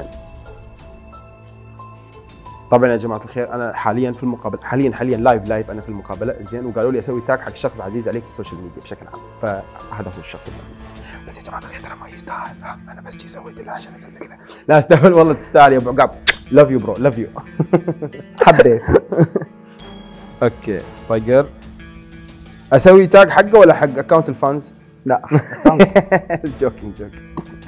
طبعا يا جماعه الخير انا حاليا في المقابله، حاليا حاليا لايف لايف انا في المقابله زين، وقالوا لي اسوي تاج حق شخص عزيز عليك في السوشيال ميديا بشكل عام، فهذا هو الشخص العزيز. بس يا جماعه الخير ترى ما يستاهل، انا بس جي سويت له عشان اسلك له. لا استاهل والله، تستاهل يا ابو عقاب. لاف يو برو، لاف يو. حبيت. اوكي صقر. اسوي تاج حقه ولا حق اكونت الفانز؟ لا جوكينج جوك.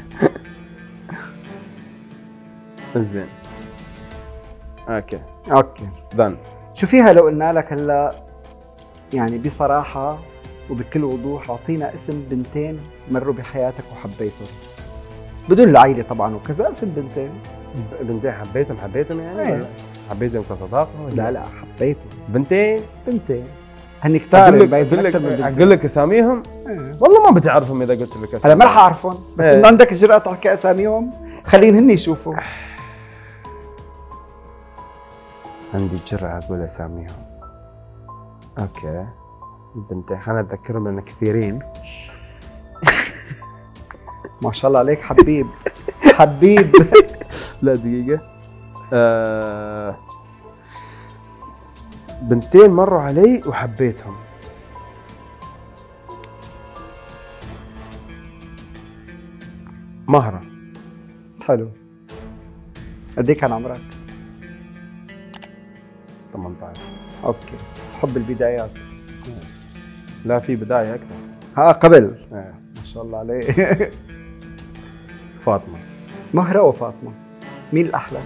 زين اوكي اوكي ذن. شو فيها لو قلنا لك هلا يعني بصراحه وبكل وضوح اعطينا اسم بنتين مروا بحياتك وحبيتهم بدون العائله طبعا وكذا، اسم بنتين. بنتين حبيتهم حبيتهم يعني؟ ايه. ولا حبيتهم كصداقه؟ لا لا حبيتهم بنتين. بنتين هن كتار. اقول لك اقول لك اساميهم؟ ايه. والله ما بتعرفهم اذا قلت لك اساميهم. انا ما راح اعرفهم، بس ايه. انه عندك الجرأة تحكي اساميهم، خليهم هن يشوفوا. عندي الجرأة اقول اساميهم. اوكي بنتين خليني اتذكرهم لان كثيرين. ما شاء الله عليك حبيب. حبيب. لا دقيقة. آه بنتين مروا علي وحبيتهم. مهرة. حلو. قد ايه كان عمرك؟ ثمانية عشر. اوكي. حب البدايات. لا في بداية أكثر. ها قبل. آه. ما شاء الله عليه. فاطمة. مهرة وفاطمة، مين الأحلى؟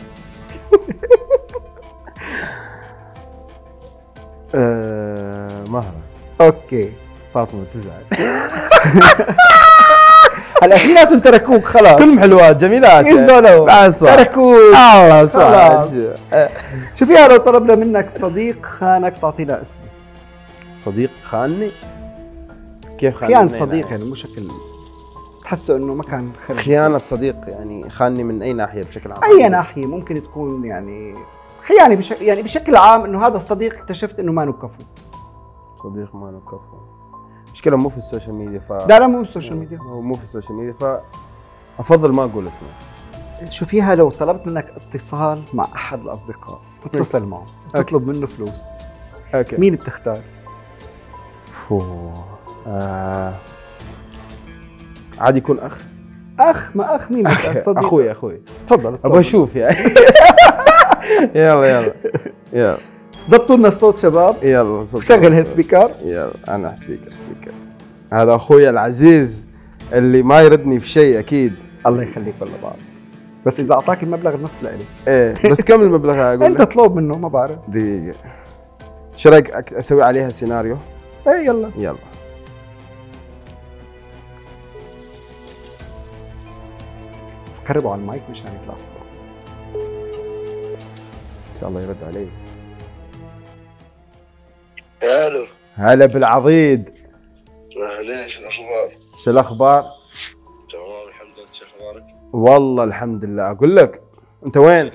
آه مهرة. اوكي. فاطمة تزعل. هلا اثنيناتهم تركوك خلاص. كلهم حلوات جميلات. يزولوا بعد صح. تركوك. الله صح. خلاص. شو فيها لو طلبنا منك صديق خانك تعطينا اسمه؟ صديق خانني؟ كيف خانني؟ خيانة صديق يعني مو شكل تحسه انه ما كان خير. خيانة صديق يعني خانني من أي ناحية بشكل عام؟ اي ناحية ممكن تكون يعني خيانة بش... يعني بشكل عام انه هذا الصديق اكتشفت انه ما نكفو. صديق ما نكفو. مشكلة مو في السوشيال ميديا ف لا لا مو السوشيال ميديا. هو مو في السوشيال ميديا فأفضل ما أقول اسمه. شو فيها لو طلبت منك اتصال مع احد الاصدقاء تتصل معه وتطلب منه فلوس، اوكي مين بتختار؟ فوه. آه. عادي يكون اخ. اخ ما اخ مين أخ. صديق؟ اخوي اخوي تفضل ابغى اشوف يعني. يلا يلا يلا زبطوا لنا الصوت شباب. يلا صوت شغل هالسبيكر. يلا انا سبيكر سبيكر. هذا اخوي العزيز اللي ما يردني في شيء اكيد. الله يخليك والله بعض، بس اذا اعطاك المبلغ النص لإلي. ايه بس كم المبلغ اقول انت اطلب منه ما بعرف. دقيقة. شو رايك اسوي عليها سيناريو؟ ايه يلا يلا. بس قربوا على المايك مشان يطلع الصوت. ان شاء الله يرد علي. الو. هلا بالعضيد. اهلين، شو الاخبار؟ شو الاخبار؟ تمام الحمد لله، شو اخبارك؟ والله الحمد لله. اقول لك انت وين؟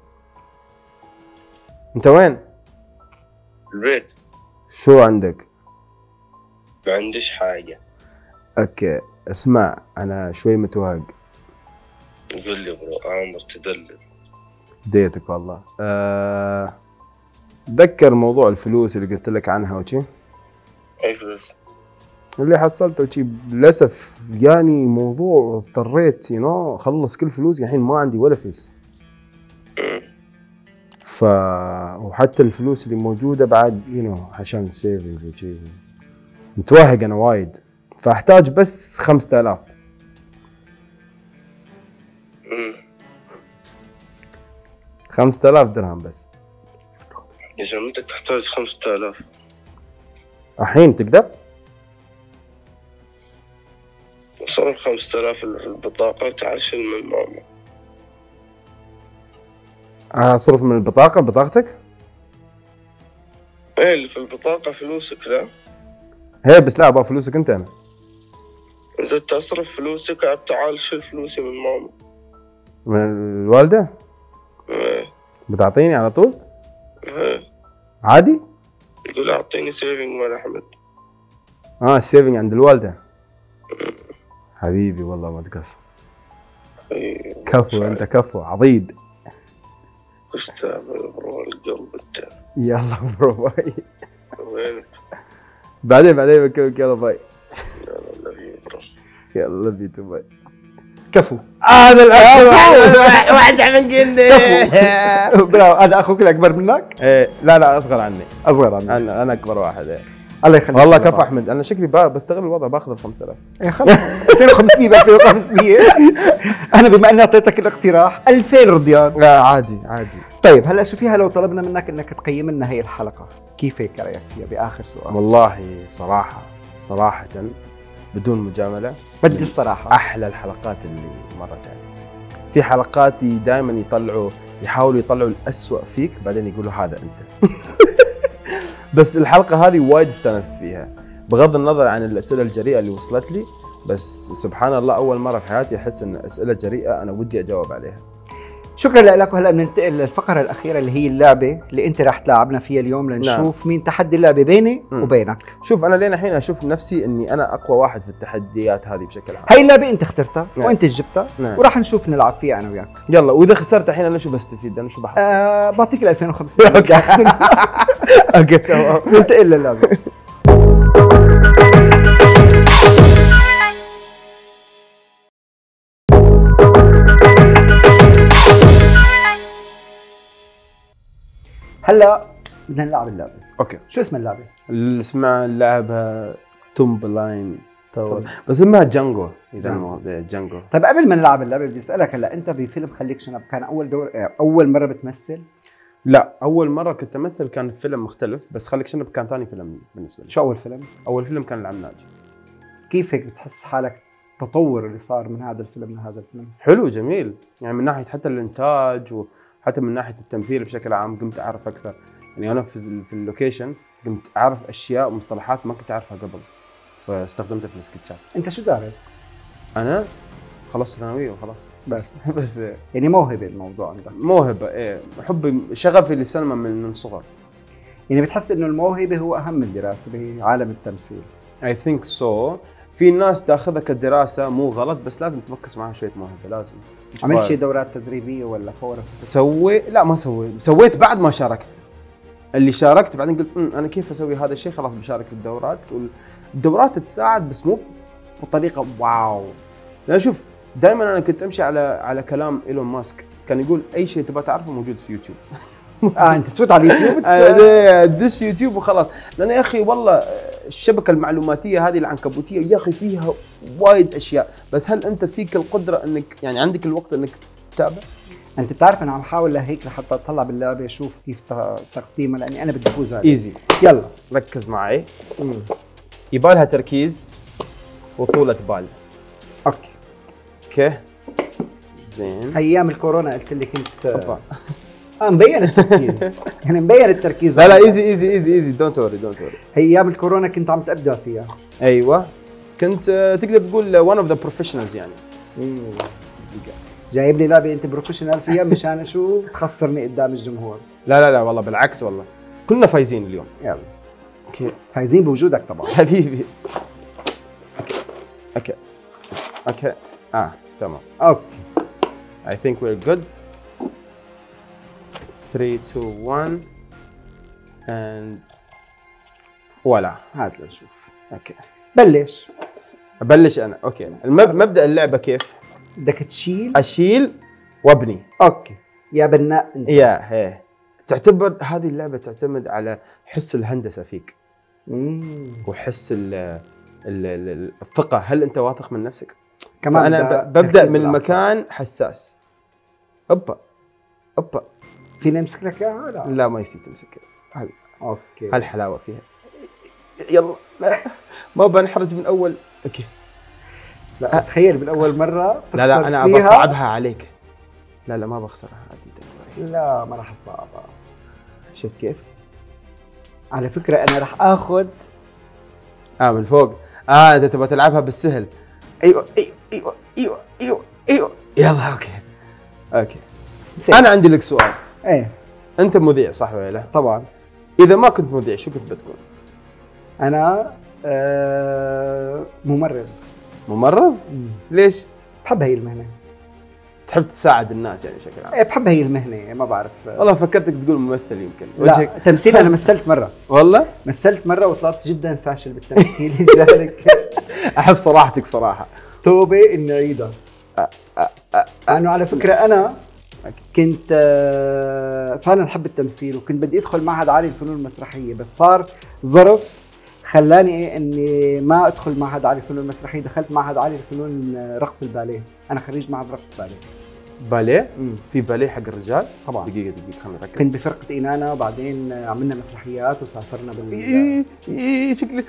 انت وين؟ البيت. شو عندك؟ ما عنديش حاجة. اوكي اسمع انا شوي متوهق. قول لي برو، امر تدلل. بديتك والله. أه... تذكر موضوع الفلوس اللي قلت لك عنها وشي؟ اي فلوس؟ اللي حصلته وشي للاسف يعني موضوع اضطريت يو نو اخلص كل فلوسي، الحين ما عندي ولا فلوس. ف وحتى الفلوس اللي موجوده بعد يو نو عشان سيفنجز وشي متوهق انا وايد، فاحتاج بس خمسة آلاف. خمسة آلاف درهم بس. يا زلمة انت تحتاج خمسة آلاف الحين تقدر؟ صرف خمسة آلاف اللي في البطاقة وتعال شيل من ماما. اصرف من البطاقة بطاقتك؟ ايه اللي في البطاقة فلوسك. لا هي بس لا ابغى فلوسك انت. انا اذا تصرف فلوسك عاد تعال شيل فلوسي من ماما. من الوالدة؟ ايه بتعطيني على طول؟ ايه عادي؟ يقول اعطيني سيفنج مال احمد. اه السيفنج عند الوالدة. حبيبي والله ما تقصر. ايه كفو انت كفو عضيد. استهبل برو القلب انت. يلا برو باي. وينك؟ بعدين بعدين بكلمك. يلا باي. يلا لافي برو. يلا بيتو باي. كفو. هذا الاكبر. وحش من جندي. كفو. برافو. هذا اخوك الاكبر منك؟ ايه لا لا اصغر عني. اصغر عنك. انا انا اكبر واحد. ايه الله يخليك والله كفو احمد. انا شكلي بستغل الوضع باخذ ال خمسة آلاف. ايه خلص ألفين وخمسمية ب ألفين وخمسمية. انا بما اني اعطيتك الاقتراح ألفين رضيان. لا عادي عادي. طيب هلا شو فيها لو طلبنا منك انك تقيم لنا هي الحلقه، كيف هيك رايك فيها باخر سؤال؟ والله صراحة صراحة بدون مجاملة بدي الصراحه. احلى الحلقات اللي مرت علي. في حلقات دائما يطلعوا يحاولوا يطلعوا الأسوأ فيك بعدين يقولوا هذا انت. بس الحلقة هذه وايد استانست فيها بغض النظر عن الأسئلة الجريئة اللي وصلت لي، بس سبحان الله أول مرة في حياتي أحس إن أسئلة جريئة أنا ودي أجاوب عليها. شكرا لك. وهلا بننتقل للفقره الاخيره اللي هي اللعبه اللي انت رح تلاعبنا فيها اليوم لنشوف نعم. مين تحدي اللعبه بيني م. وبينك. شوف انا لين الحين اشوف نفسي اني انا اقوى واحد في التحديات هذه بشكل عام. هاي اللعبه انت اخترتها نعم. وانت جبتها نعم. وراح نشوف نلعب فيها انا وياك. يلا واذا خسرت الحين انا شو بستفيد؟ انا شو بحصل؟ آه بعطيك ال ألفين وخمسمية. اوكي اوكي تمام. ننتقل للعبه. هلا بدنا نلعب اللعبه. اوكي شو اسم اللعبه؟ اللي اسمها اللعبه تومبلاين تاور، بس اسمها جانجو. جانجو جانجو. طيب قبل ما نلعب اللعبه بدي اسالك، هلا انت بفيلم خليك شنب كان اول دور اول مره بتمثل؟ لا اول مره كنت امثل كان في فيلم مختلف، بس خليك شنب كان ثاني فيلم بالنسبه لي. شو اول فيلم؟ اول فيلم كان العملاج. كيف هيك بتحس حالك التطور اللي صار من هذا الفيلم لهذا الفيلم؟ حلو جميل، يعني من ناحيه حتى الانتاج وحتى من ناحيه التمثيل بشكل عام قمت اعرف اكثر. يعني انا في في اللوكيشن قمت اعرف اشياء ومصطلحات ما كنت اعرفها قبل، فاستخدمتها في السكتشات. انت شو دارس؟ انا خلصت ثانويه وخلاص. بس بس يعني موهبه الموضوع عندك؟ موهبه ايه، حبي شغفي للسينما من الصغر. يعني بتحس انه الموهبه هو اهم من الدراسه بعالم التمثيل؟ اي ثينك سو. في ناس تاخذها كدراسه مو غلط، بس لازم تمكس معها شويه موهبه. لازم. عملت شي دورات تدريبيه ولا فورا؟ سوي لا ما سوي سويت بعد ما شاركت. اللي شاركت بعدين قلت انا كيف اسوي هذا الشيء، خلاص بشارك في الدورات. والدورات تساعد بس مو بطريقه واو. لأن شوف دائما انا كنت امشي على على كلام ايلون ماسك، كان يقول اي شيء تبغى تعرفه موجود في يوتيوب. اه انت تفوت على اليوتيوب دش يوتيوب وخلاص. لان يا اخي والله الشبكه المعلوماتيه هذه العنكبوتيه يا اخي فيها وايد اشياء، بس هل انت فيك القدره انك يعني عندك الوقت انك تتابع؟ انت بتعرف انا عم حاول لهيك لحتى اطلع باللعبه اشوف كيف تقسيمها، لاني انا بدي افوز عليها. ايزي. يلا ركز معي. يبالها تركيز وطولة بال. اوكي اوكي زين. ايام الكورونا قلت لي كنت اه مبين التركيز. يعني مبين التركيز. لا لا ايزي ايزي ايزي ايزي دونت وري دونت وري. ايام الكورونا كنت عم تبدع فيها. ايوه كنت تقدر تقول ون اوف ذا بروفيشنالز يعني. مم. جايب لي لعبه انت بروفيشنال فيها مشان شو تخسرني قدام الجمهور؟ لا لا لا والله بالعكس، والله كلنا فايزين اليوم. يلا اوكي فايزين بوجودك طبعا حبيبي. اوكي اوكي اوكي اه تمام. اوكي I think we're good. ثلاثة اثنين واحد and ولا هات لنشوف. اوكي بلش. ابلش انا. اوكي المب... مبدا اللعبه كيف؟ بدك تشيل اشيل وابني. اوكي يا بناء انت. يا هي تعتبر هذه اللعبه تعتمد على حس الهندسه فيك. مم. وحس ال ال الثقه، هل انت واثق من نفسك؟ كمان انا ببدا من المكان حساس. اوبا اوبا فيني امسك لك اياها؟ لا لا ما يصير تمسك. هل اوكي هالحلاوه فيها. يلا لا ما بنحرج من اول. اوكي لا تخيل بالاول مره لا لا انا ابغى اصعبها عليك. لا لا ما بخسرها هذه. لا ما راح تصعبها. شفت كيف؟ على فكره انا راح اخذ اه من فوق. اه انت تبغى تلعبها بالسهل. ايوه ايوه ايوه ايوه ايوه ايوه يلا اوكي اوكي مسيح. انا عندي لك سؤال. ايه انت مذيع صح ولا لا؟ طبعا. اذا ما كنت مذيع شو كنت بتكون؟ انا آه ممرض. ممرض؟ مم. ليش؟ بحب هي المهنه. تحب تساعد الناس يعني بشكل عام؟ ايه بحب هي المهنه. ما بعرف والله فكرتك تقول ممثل يمكن. لا تمثيل انا مثلت مره. والله؟ مثلت مره وطلعت جدا فاشل بالتمثيل. لذلك احب صراحتك صراحه. توبه اني اعيدها. لانه على فكره انا كنت فعلا احب التمثيل وكنت بدي ادخل معهد عالي الفنون المسرحيه، بس صار ظرف خلاني ايه اني ما ادخل معهد عالي الفنون المسرحيه. دخلت معهد عالي الفنون رقص الباليه. انا خريج معهد رقص باليه. باليه؟ في باليه حق الرجال؟ طبعا. دقيقه دقيقه خليني اركز. كنت بفرقه اينانا وبعدين عملنا مسرحيات وسافرنا بال اي اي شكلي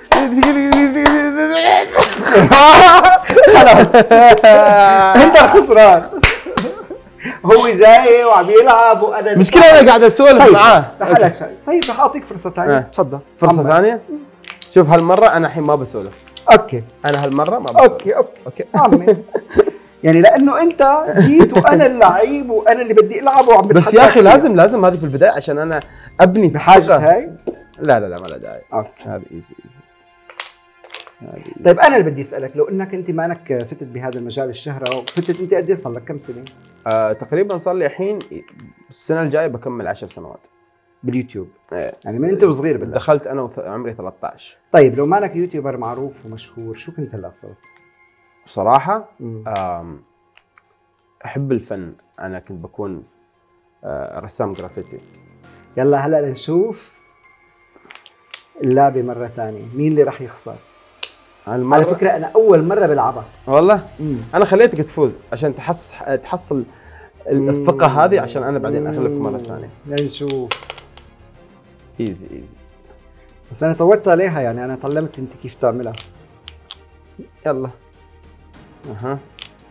خلاص انت الخسران. هو جاي وعم يلعب وانا مشكلة انا قاعد اسولف طيب معاه. لحالك شيء. طيب رح اعطيك فرصه ثانيه. تفضل. فرصه ثانيه؟ شوف هالمره انا الحين ما بسولف. اوكي انا هالمره ما بسولف. اوكي اوكي اوكي عمي يعني لانه انت جيت وانا اللعيب وانا اللي بدي العب وعم بس يا اخي لازم لازم هذه في البدايه عشان انا ابني بحاجه ثقة. هاي. لا لا لا ما له داعي. اوكي هذا ايزي ايزي. طيب انا اللي بدي اسالك، لو انك انت مانك فتت بهذا المجال الشهره، وفتت انت قد ايه صار لك كم سنه؟ آه تقريبا صار لي الحين السنه الجايه بكمل عشر سنوات باليوتيوب. إيه، يعني من انت وصغير بالله. دخلت انا وعمري ثلاثة عشر. طيب لو مانك يوتيوبر معروف ومشهور، شو كنت هلا صرت؟ بصراحه مم. آم، احب الفن. انا كنت بكون آه رسام جرافيتي. يلا هلا لنشوف اللعبه مره ثانيه، مين اللي راح يخسر؟ المرة... على فكره انا اول مره بلعبها والله مم. انا خليتك تفوز عشان تحص تحصل الثقه هذه، عشان انا بعدين اغلبك مره ثانيه. لنشوف. ايزي ايزي. بس انا طولت عليها، يعني انا طلمت انت كيف تعملها. يلا. اها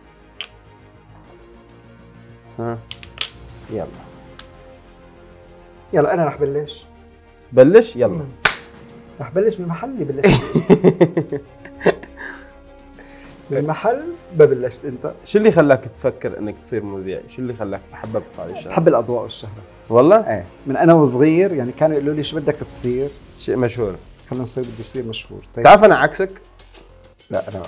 ها يلا يلا انا رح بلش. بلش يلا. رح بلش من محلي بلش. من محل ببلشت انت. شو اللي خلاك تفكر انك تصير مذيع؟ شو اللي خلاك حببك في هذا الشيء؟ بحب الاضواء والشهره. والله؟ ايه من انا وصغير، يعني كانوا يقولوا لي شو بدك تصير؟ شيء مشهور. خلنا نصير بدي يصير مشهور. طيب. تعرف انا عكسك؟ لا انا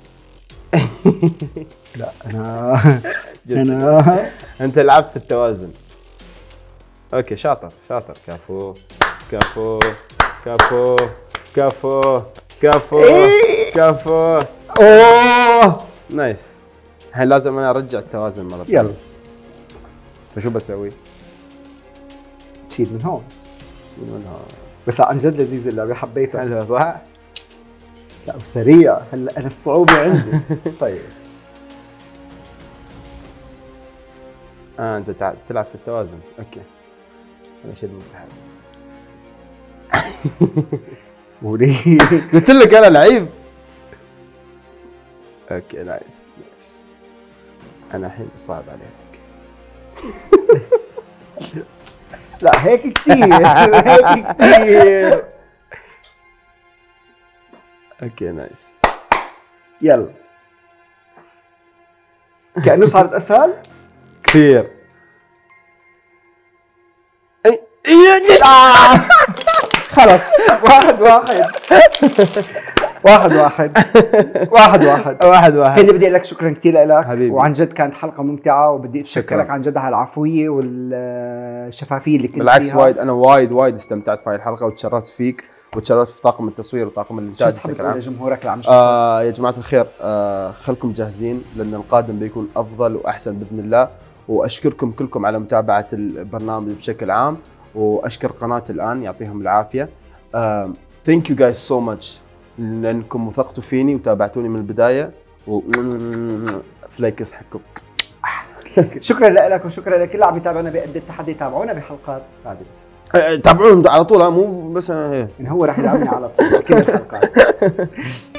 لا انا انا انت لعبت في التوازن. اوكي شاطر شاطر. كفو كفو كفو كفو كفو كفو. اوه نايس. الحين لازم انا ارجع التوازن مره ثانيه. يلا فشو بسوي؟ تشيل من هون. من هون. بس عن جد لذيذ اللعبه، حبيتها. حلو. لا وسريع. هلا انا الصعوبه عندي. طيب اه انت تع- تلعب في التوازن. اوكي انا شد متحد. وليه؟ قلت لك انا لعيب. اوكي نايس نايس. انا الحين صعب عليك. لا هيك كثير. هيك كثير. اوكي نايس. يلا كأنه صارت اسهل. كثير. آه. خلص واحد واحد. واحد واحد واحد واحد واحد واحد. هيدي بدي اقول لك شكرا كثير لك حبيبي. وعن جد كانت حلقه ممتعه، وبدي شكراً. اشكرك عن جد على العفويه والشفافيه اللي كنت بالعكس فيها. وايد انا وايد وايد استمتعت في هاي الحلقه وتشرفت فيك وتشرفت في طاقم التصوير وطاقم شو الانتاج تحب بشكل تقول عام. لجمهورك اللي عم يشوفك؟ آه يا جماعه الخير، آه خلكم جاهزين لان القادم بيكون افضل واحسن باذن الله. واشكركم كلكم على متابعه البرنامج بشكل عام، واشكر قناه الان يعطيهم العافيه. ثانك يو جايز سو ماتش لانكم وثقتوا فيني وتابعتوني من البدايه و فليكس حقكم. شكرا لك وشكرا لكل اللي عم يتابعونا بقد التحدي. تابعونا بحلقات قادمه. تابعونا على طول، مو بس انا هيك. يعني هو راح يدعمني على طول كل الحلقات.